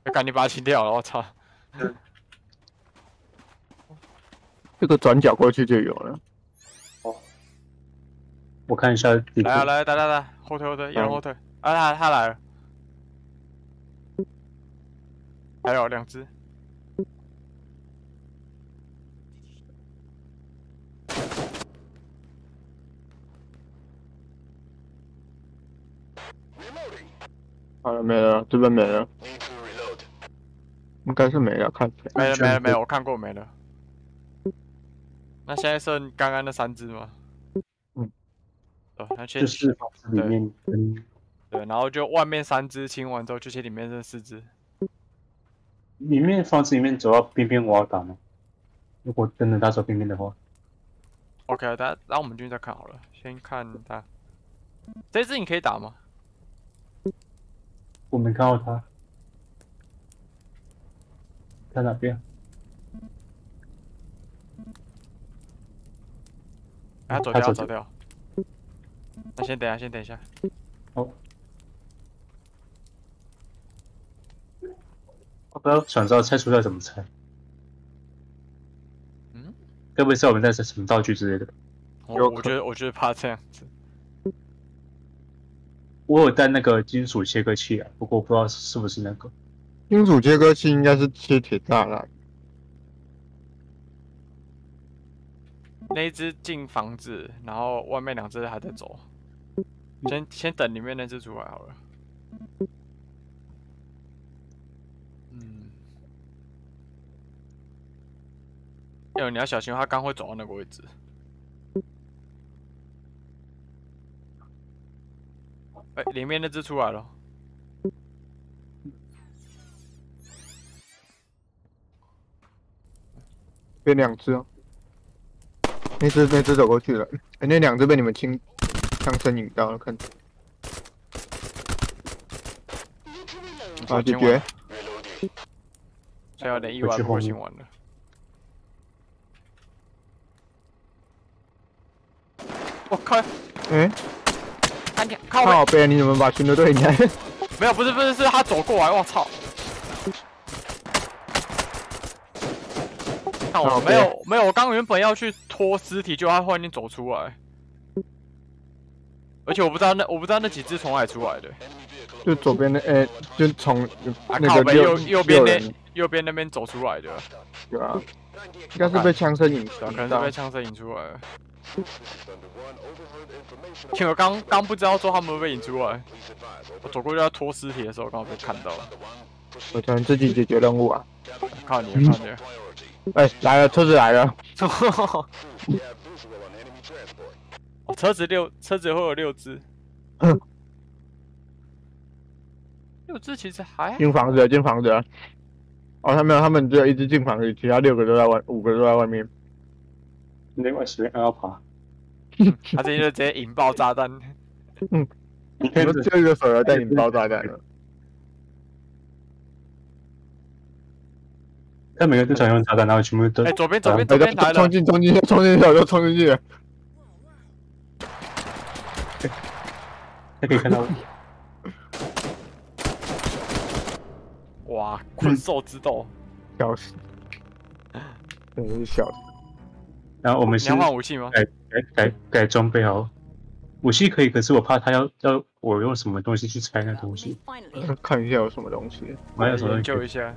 赶紧把它清掉了，我操！ 这个转角过去就有了。 我看一下地图。 来啊来，来来来，后退后退，一人后退。啊，他他来了，还有两只。 好了，没了，这边没了，应该是没了，看起来。 没了没了没了，我看过没了。那现在剩刚刚那三只吗？ 嗯。 哦，那先就是房子里面跟对，然后就外面三只清完之后，就先里面剩四只。 里面房子里面走到边边我要打吗？如果真的他走边边的话， OK， 等然后我们进去再看好了。先看他，这只你可以打吗？ 我没看到他，在哪边？ 他走他走掉走掉。那先等一下，先等一下。 哦。我不知道想知道猜出来怎么猜。 嗯？ 该不会是我们在什么道具之类的？ 我我觉得我觉得怕这样子。 我有带那个金属切割器啊，不过我不知道是不是那个。 金属切割器应该是切铁栅栏。 那一只进房子，然后外面两只还在走。先先等里面那只出来好了。嗯。哎呦，你要小心，他刚会走到那个位置。哎、欸，里面那只出来了。 变两只哦。那只那只走过去了，哎、欸，那两只被你们清枪声引到了，看。啊，解决。 所以有点意外，不过清完了。我靠！ 哎、欸， 看你靠靠背，你怎么把巡逻队引来？ 没有，不是不是，是他走过来，我操！看我没有没有，我刚原本要去拖尸体，结果他忽然间走出来，而且我不知道那我不知道那几只从哪里出来的。 就左边的，哎、欸，就从啊那个右右边那右边那边走出来的。 对啊，应该是被枪声引到， 可能是被枪声引出来的。因为我刚刚不知道说他们会被引出来，我走过去要拖尸体的时候，刚好被看到了。 我可能自己解决任务啊！ 靠你，靠你！ 哎、欸，来了，车子来了！ 哦，车子六，车子会有六只。六只其实还进房子，进房子。哦，他没有，他们只有一只进房子，其他六个都在外，五个都在外面。 另外十个还要爬。 他这就直接引爆炸弹。 嗯，你们就一个手榴弹引爆炸弹了。 他每个都想用炸弹，然后全部都。 哎、欸，左边，左边，左边来了！ 冲进，冲进，冲进去，我就冲进去。 他可以看到。 哇，困兽之斗， 笑死！真是笑死。 然后我们你要换武器吗？ 改改改改装备好，武器可以，可是我怕他要要我用什么东西去拆那东西。 看一下有什么东西。 我还有什么？ 研究一下。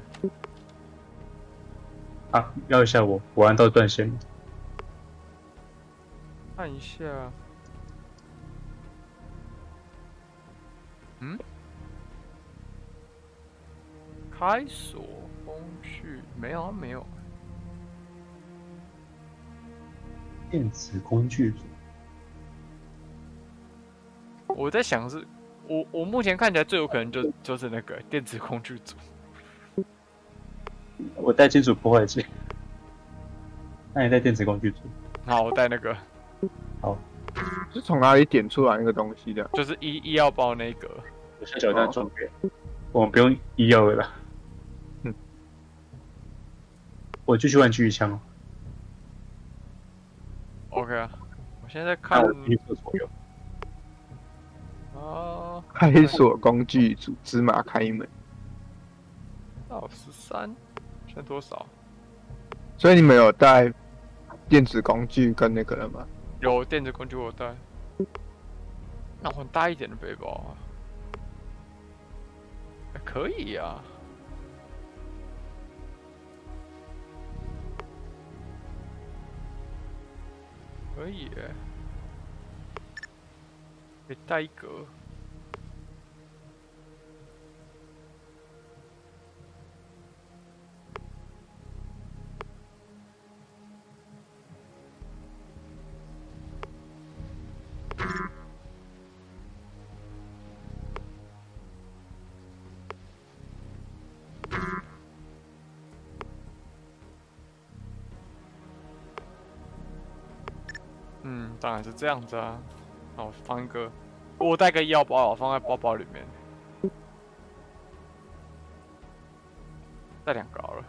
啊，要一下我，我玩到断线。 看一下。嗯？开锁工具没有没有。 电子工具组。 我在想是，我我目前看起来最有可能就就是那个电子工具组。 我带金属破坏器。那你带电子工具组。 好，我带那个。 好。 是从哪里点出来那个东西的？ 就是医医药包那个。 我小小带装备，哦、我们不用医药了啦。 嗯。 我继续玩狙击枪。 OK 啊，我现在看。 哦。开锁工具组，芝麻开门。 少？十三，现在多少？ 所以你们有带电子工具跟那个了吗？ 有电子工具我带。那换大一点的背包啊。欸、可以呀、啊。可以耶，可以带一个。嗯，当然是这样子啊。那我放一个，我带个药包，我放在包包里面。带两个好了。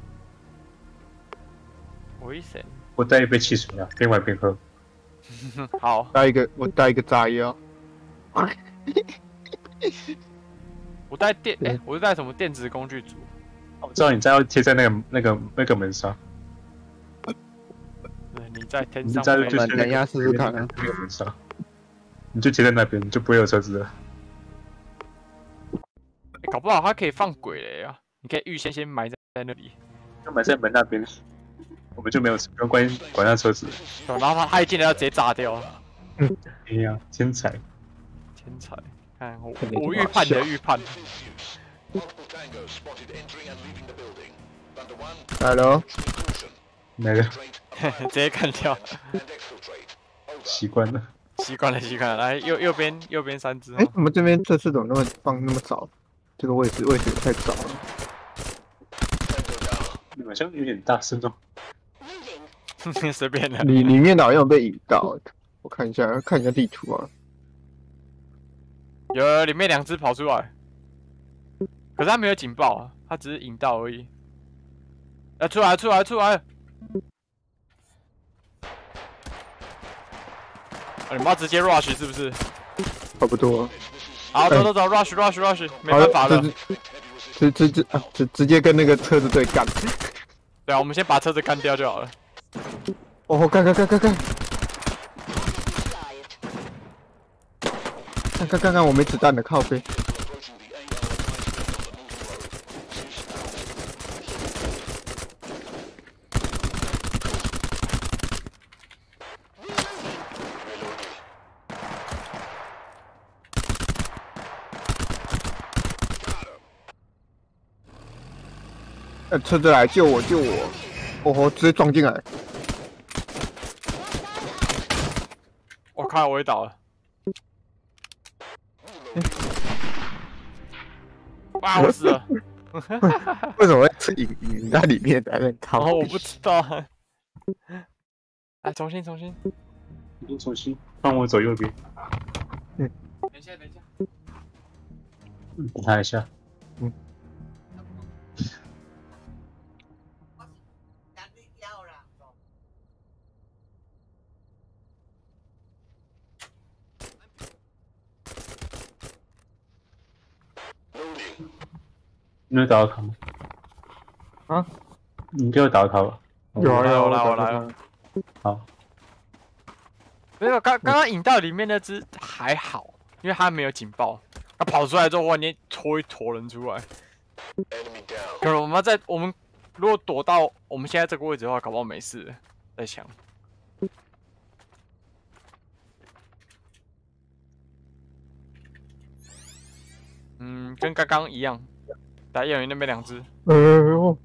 危险。 我带一杯汽水啊，边玩边喝。 好， 带一个，我带一个炸药。 我带电，哎、欸，我是带什么电子工具组？ 我知道你再要贴在那个那个那个门上。 你在天你上飞， 再就等一下试试看啊。 那个门上，你就贴在那边，你就不会有车子了。 欸、搞不好它可以放鬼雷啊！你可以预先先埋在在那里， 就埋在门那边，我们就没有不用关管那车子。 然后它它一进来要直接炸掉。 哎呀，天才！ 天才！看我我预判你的预判。 Hello， 那个直接干掉。 习惯了。 习惯了，习惯了。来，右右边右边三只。 哎、欸，我们这边这次怎么那么放那么早？这个位置位置太早了。 你好像有点大声哦。 随便的。 里里面好像有被引到，我看一下看一下地图啊。 有里面两只跑出来，可是它没有警报啊，它只是引到而已。要出来出来出来！啊、你们要直接 rush 是不是？ 差不多。 好，走走走 ，rush rush rush， 没办法了。 直直直啊，直直接跟那个车子对干。 对啊，我们先把车子干掉就好了。 哦，干干干干干！看看看看，我没子弹的，靠背。呃，车子来救我救我！哦吼，直接撞进来！ 我靠，我也倒了。哇，我死了！ 为什么会引引在里面在那靠？ 哦，我不知道。来，重新重新。 你重新放我走右边。 嗯。等一下，等一下。 嗯，等他一下。 嗯。 你有打到卡吗？ 啊？ 你给我打到卡吧。 有啊有啊，我来了。 好。 没有，刚刚刚引到里面那只还好，因为它没有警报。它跑出来之后，哇，你拖一坨人出来。可能我们在我们如果躲到我们现在这个位置的话，搞不好没事。在想。嗯，跟刚刚一样。打叶云那边两只。 呃，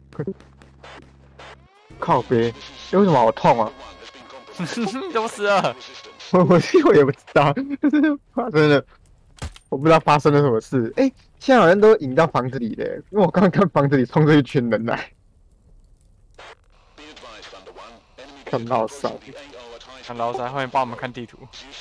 靠背，为什么好痛啊？ 怎么死了？ 我我我也不知道，发生了，我不知道发生了什么事。哎、欸，现在好像都引到房子里了，因为我刚刚看房子里冲出一群人来。看老少， 看老少，欢迎帮我们看地图。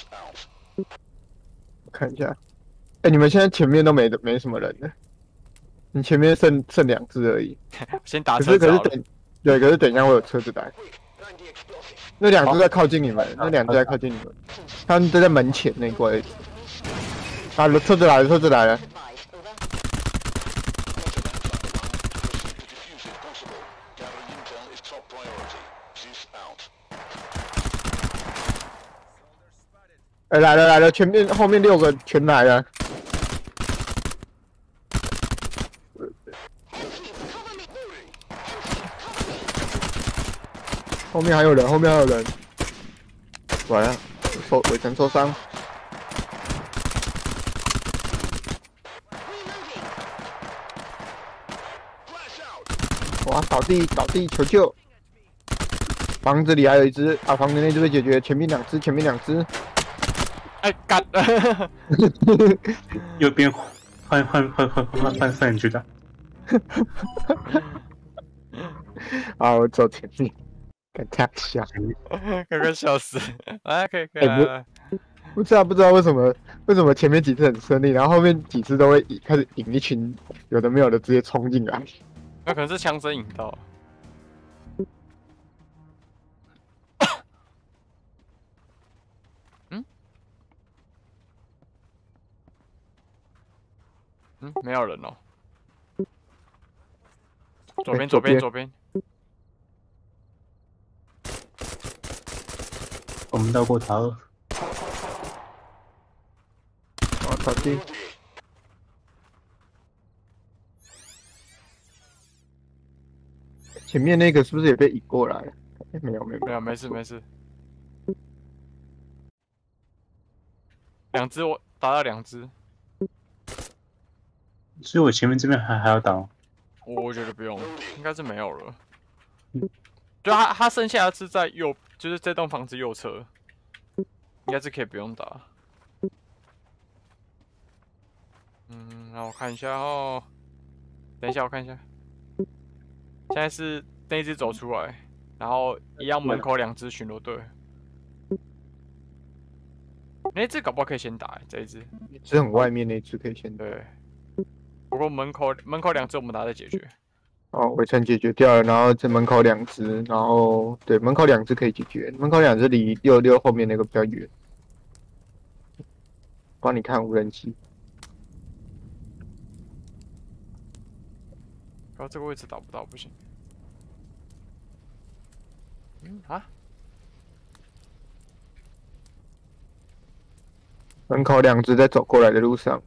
我看一下，哎、欸，你们现在前面都没没什么人了。你前面剩剩两只而已， 先打车子好了。 可是可是等，对，可是等一下会有车子来。那两只在靠近你们，那两只在靠近你们，他们都在门前那个位置。啊，车子来了，车子来了。 哎、来了来了，前面后面六个全来了。后面还有人，后面还有人。完了，受伟成受伤。哇！倒地倒地，求救！房子里还有一只，啊，房子那只被解决，前面两只，前面两只。 哎，干！ 右边换换换换换换换人去打。 啊，我走前面，干太小。 刚刚笑死！来，可以可以哎不来来来。 不知道不知道为什么为什么前面几次很顺利，然后后面几次都会开始引一群有的没有的直接冲进来。 那可能是枪声引到。嗯？嗯，没有人哦。左边，左边，左边。 我们到过塔二。 哦，倒地。前面那个是不是也被引过来？哎没有没有没有，没事没事。两只我打到两只， 所以我前面这边还还要打吗？ 我觉得不用，应该是没有了。就他他剩下的是在右，就是这栋房子右侧，应该是可以不用打。嗯，让我看一下哦。等一下，我看一下。现在是那一只走出来，然后一样门口两只巡逻队。那只搞不好可以先打、欸，这一只。 只很外面那只可以先打。 对。不过门口门口两只我们拿再解决。 哦，围城解决掉了，然后这门口两只，然后对门口两只可以解决，门口两只离六六后面那个比较远。帮你看无人机。 然后这个位置打不到，不行。嗯啊？ 门口两只在走过来的路上。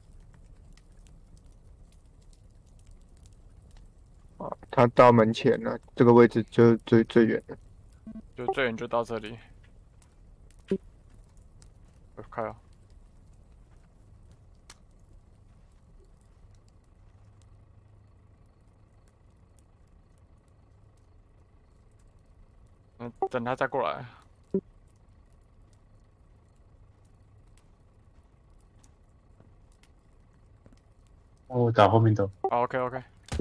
啊，他到门前了，这个位置就最最远了。 就最远就到这里。我开了。嗯，等他再过来。 哦，我打后面的。 好 ，OK OK。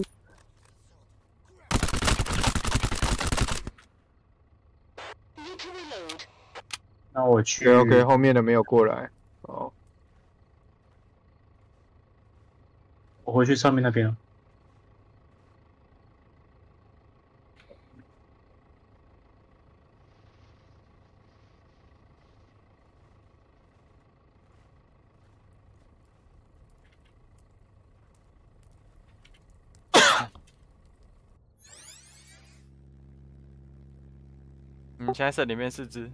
那我去。 OK OK， 后面的没有过来。哦， 我回去上面那边了。 嗯，现在是里面四只。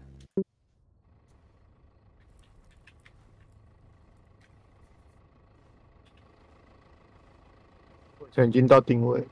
这已经到定位。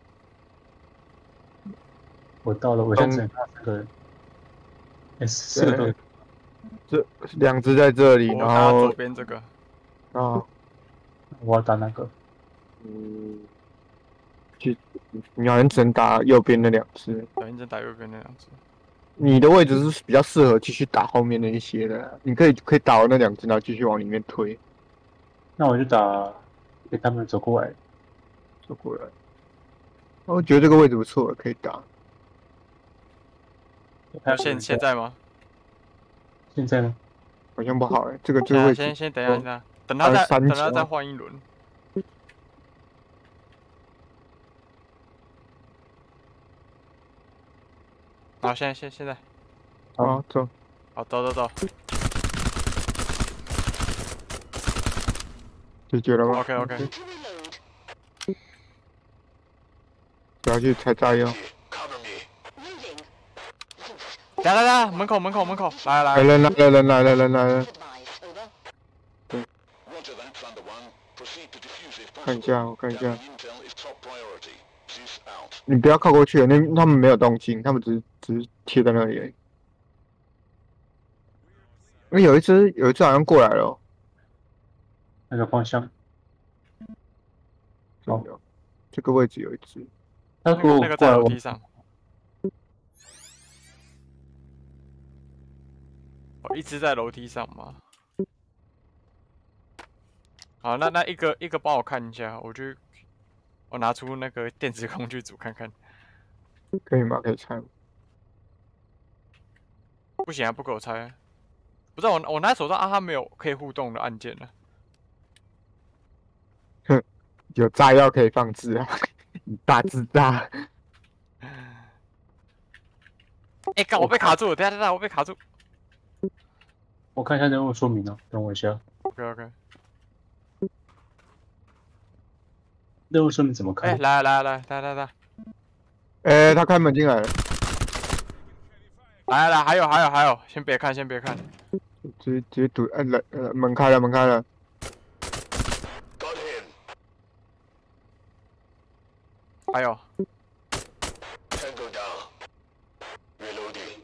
我到了，我现在只能看这个人。哎，四个都。 这两只在这里，然我打后左边这个。 啊， 我要打那个。 嗯，去，你好像只能打右边那两只。 对，你只打右边那两只。 你的位置是比较适合继续打后面那一些的，你可以可以打完那两只，然后继续往里面推。 那我就打给他们走过来。 走过来。我觉得这个位置不错，可以打。 现现在吗？ 现在呢？ 好像不好哎、欸，这个这个位置。 先先等一下，等一下，等他再等他再换一轮。好，现在现现在。 好，走。 好，走走走。 解决了吗 ？OK OK。 不要去踩炸药。 来来来，门口门口门口，来来来。 人来了人来了人来了。 Roger that, Thunder One. Proceed to defuse if 看一 possible. 下，我看一下， Gathering intel is top priority. Zeus out. 你不要靠过去，那他们没有动静，他们只是只是贴在那里而已。因为有一只有一只好像过来了、哦， 那个方向。 哦，这个位置有一只。 他给我那个那个在过来我楼梯上。哦，一直在楼梯上吗？好，那那一个一个帮我看一下，我去，我拿出那个电子工具组看看。 可以吗？可以猜吗？ 不行啊，不给我猜。不是我我拿手上啊，它没有可以互动的按键了。 哼，有炸药可以放置啊，大自大。 哎、干我被卡住了，等一下等一下，我被卡住。 我看一下任务说明哦，等我一下。 OK OK。 任务说明怎么哎、 看？ 来来来来来来哎、他开门进来了， 来来，还有还有还有，先别看先别看。 直接直接堵，哎、来呃门开了门开了， Got him. 还有 Tango down. Reloading.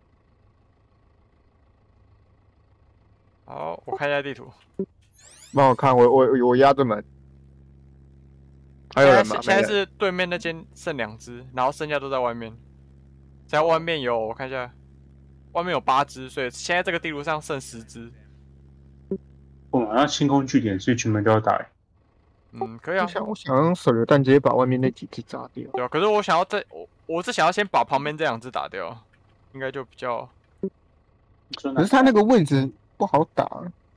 好，我看一下地图。 帮我看，我我我压着门。还有人吗？ 现在现在没人是对面那间剩两只，然后剩下都在外面。在外面有我看一下，外面有八只，所以现在这个地图上剩十只。 我马上清空据点，所以全门都要打。 嗯，可以啊我，想我想用手榴弹直接把外面那几只炸掉。 对啊。可是我想要再我我是想要先把旁边这两只打掉，应该就比较。 可是他那个位置不好打，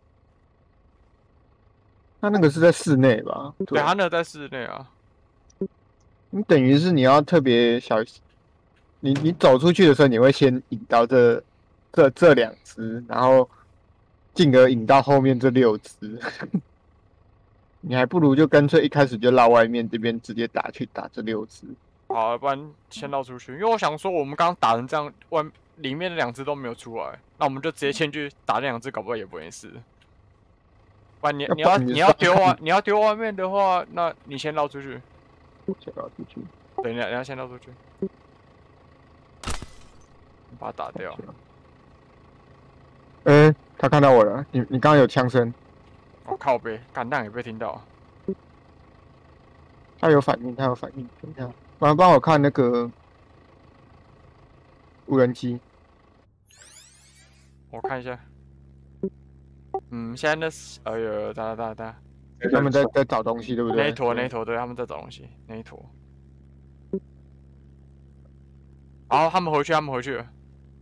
他那个是在室内吧？ 对，他那个在室内啊。 你等于是你要特别小心，你你走出去的时候，你会先引到这这这两只，然后进而引到后面这六只。你还不如就干脆一开始就绕外面这边直接打去打这六只。 好，不然先绕出去，因为我想说我们刚刚打成这样，外里面的两只都没有出来，那我们就直接先去打那两只，搞不好也不会死。不然你你要要不然你你要丢外你要丢外面的话，那你先绕出去。 先绕出去， 对，你要你要先绕出去，你把它打掉。 哎、他看到我了，你你刚刚有枪声， 我、哦、靠背，干蛋也被听到。 他有反应，他有反应，等一下，帮帮我看那个无人机。 我看一下。嗯，现在那是，哎呦，哒哒哒， 他们在在找东西，对不对？ 那一坨那一坨，对，他们在找东西，那一坨。然后他们回去，他们回去了。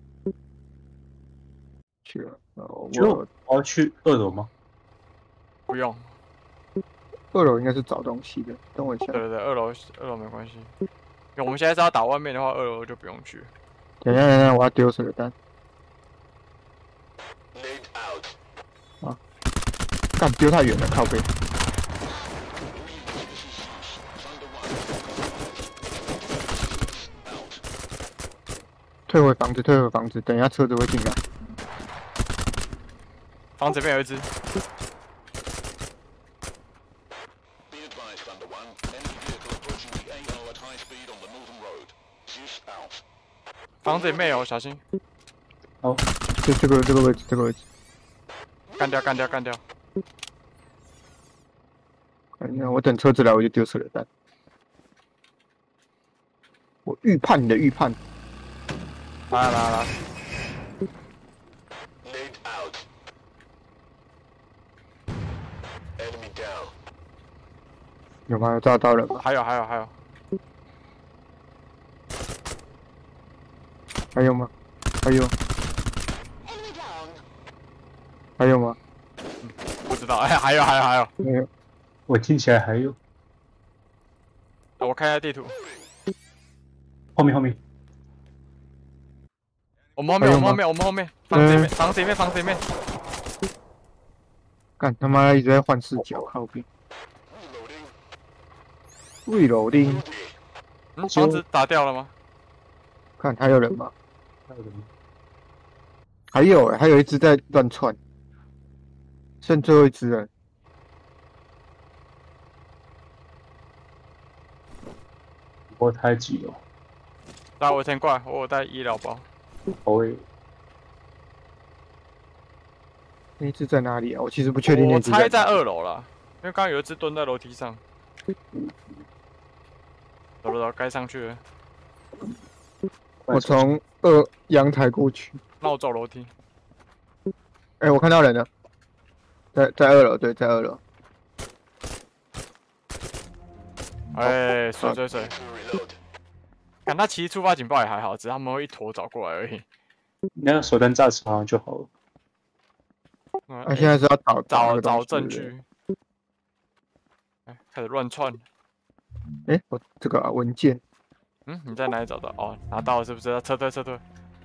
去了。呃就我我要去二楼吗？ 不用， 二楼应该是找东西的，等我一下。 对对对，二楼二楼没关系。因为我们现在是要打外面的话，二楼就不用去。 等一下，等一下，我要丢手榴弹。 Laid out. 干丢太远了，靠背。 Thunder One. Out. 退回房子，退回房子，等一下车子会进来。 房子这边有一只， Be advised, Thunder One. Enemy vehicle approaching the A O at high speed on the northern road. Zeus out. 房子里面有，小心， 好， 就这个这个位置，这个位置。 干掉干掉干掉。 哎呀，我等车子来我就丢手榴弹。我预判你的预判。 来来来， Laid out. Enemy down. 有吗？有抓到人吗？ 还有还有还有， 还有吗？还有 Enemy down. 还有吗？ 不知道，哎，还有还有还有， 没有。 我听起来还有我看一下地图， 后面后面， 我们后面还有吗我们后面我们后面，房子里面嗯房子里面房子里面， 干他妈一直在换视角，靠边。 Reloading. reloading， 嗯，房子打掉了吗？ 看还有人吗？ 还有人吗？ 还有、欸，还有一只在乱窜，剩最后一只了。 我太挤了， 来，我先过来，我有带医疗包。 我会那只在哪里啊？我其实不确定我那只猜在哪里二楼啦，因为刚刚有一只蹲在楼梯上。走了走，该上去了。 我从二阳台过去。 那我走楼梯。 哎、我看到人了，在在二楼，对，在二楼。 哎，水水水。 To reload. 看他其实触发警报也还好，只是他们会一坨找过来而已。 那个手灯炸死好像就好了。 嗯啊，现在是要找找找那个东西证据。哎，开始乱窜。 哎、我这个、啊、文件， 嗯，你在哪里找到？哦，拿到了是不是？撤退撤退。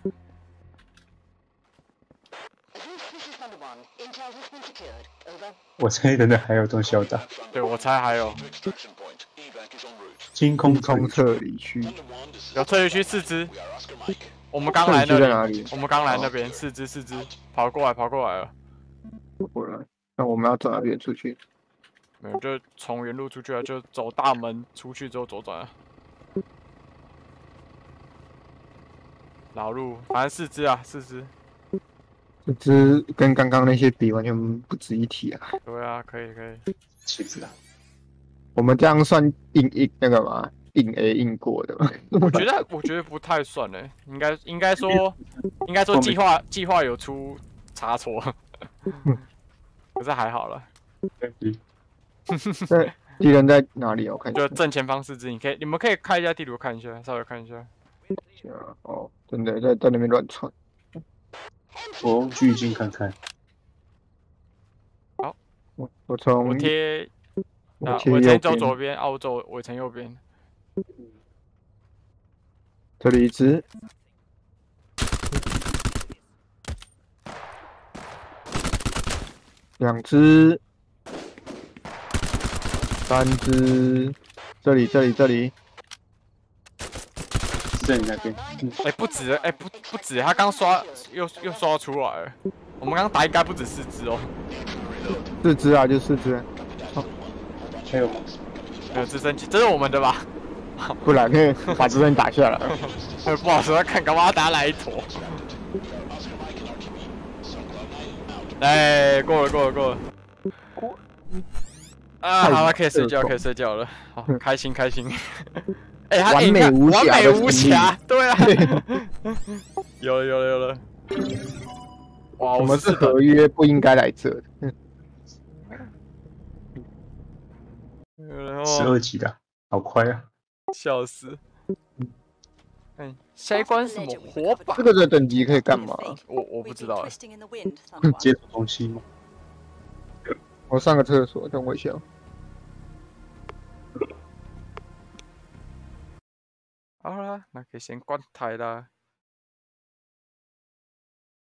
Zeus, this is Thunder One. Intel has been secured. Over. 我猜真的还有东西要打。 对，我猜还有 To extraction point. Evac is en route. 清空空侧离区， Thunder One, this is 有特区四只， We are Oscar Mike. 我们刚来特区在那里， 哪里？ 我们刚来那边四只四只跑过来跑过来了， 过来。那我们要走哪边出去？ 没有就从原路出去了，就走大门出去之后左转了。老路，反正四只啊，四只。 这只跟刚刚那些比完全不值一提啊！ 对啊，可以可以。 棋子啊， 我们这样算硬硬那个嘛，硬 A 硬过的吗？ 我觉得我觉得不太算嘞，应该应该说应该说计划计划有出差错，可是还好了。 对，敌人在哪里啊？我看一下。 就正前方四只，你可以你们可以开一下地图看一下，稍微看一下。 哦，真的在在那边乱窜。 我用距镜看看。 我我从我贴啊， 我贴伟成右边， 走左边，啊我走伟成右边。 这里一只，两只，三只，这里这里这里， 在你那边，嗯， 哎、不止，哎、不不止，他刚刷又又刷出来了。我们刚刚打应该不止四只哦， 四只啊，就四只， 还有吗？ 没有直升机，这是我们的吧？ 不然可以把这人打下来。 哎不好说，看干嘛打来一坨。哎，过了过了过了。啊，好了，可以睡觉，可以睡觉了。好，开心开心。哎、他完美哎你看无瑕的完美无胜利瑕，对啊。有了有了有了。哇， 我们是是的合约，不应该来这的。 然十后二级的，好快啊！ 笑死。哎，下一关是什么火把这？个的等级可以干嘛？ 我我不知道哎。 Twisting in the wind, Thunder One. 接触东西吗？ 我上个厕所，等我一下。 好啦，那可以先关台啦。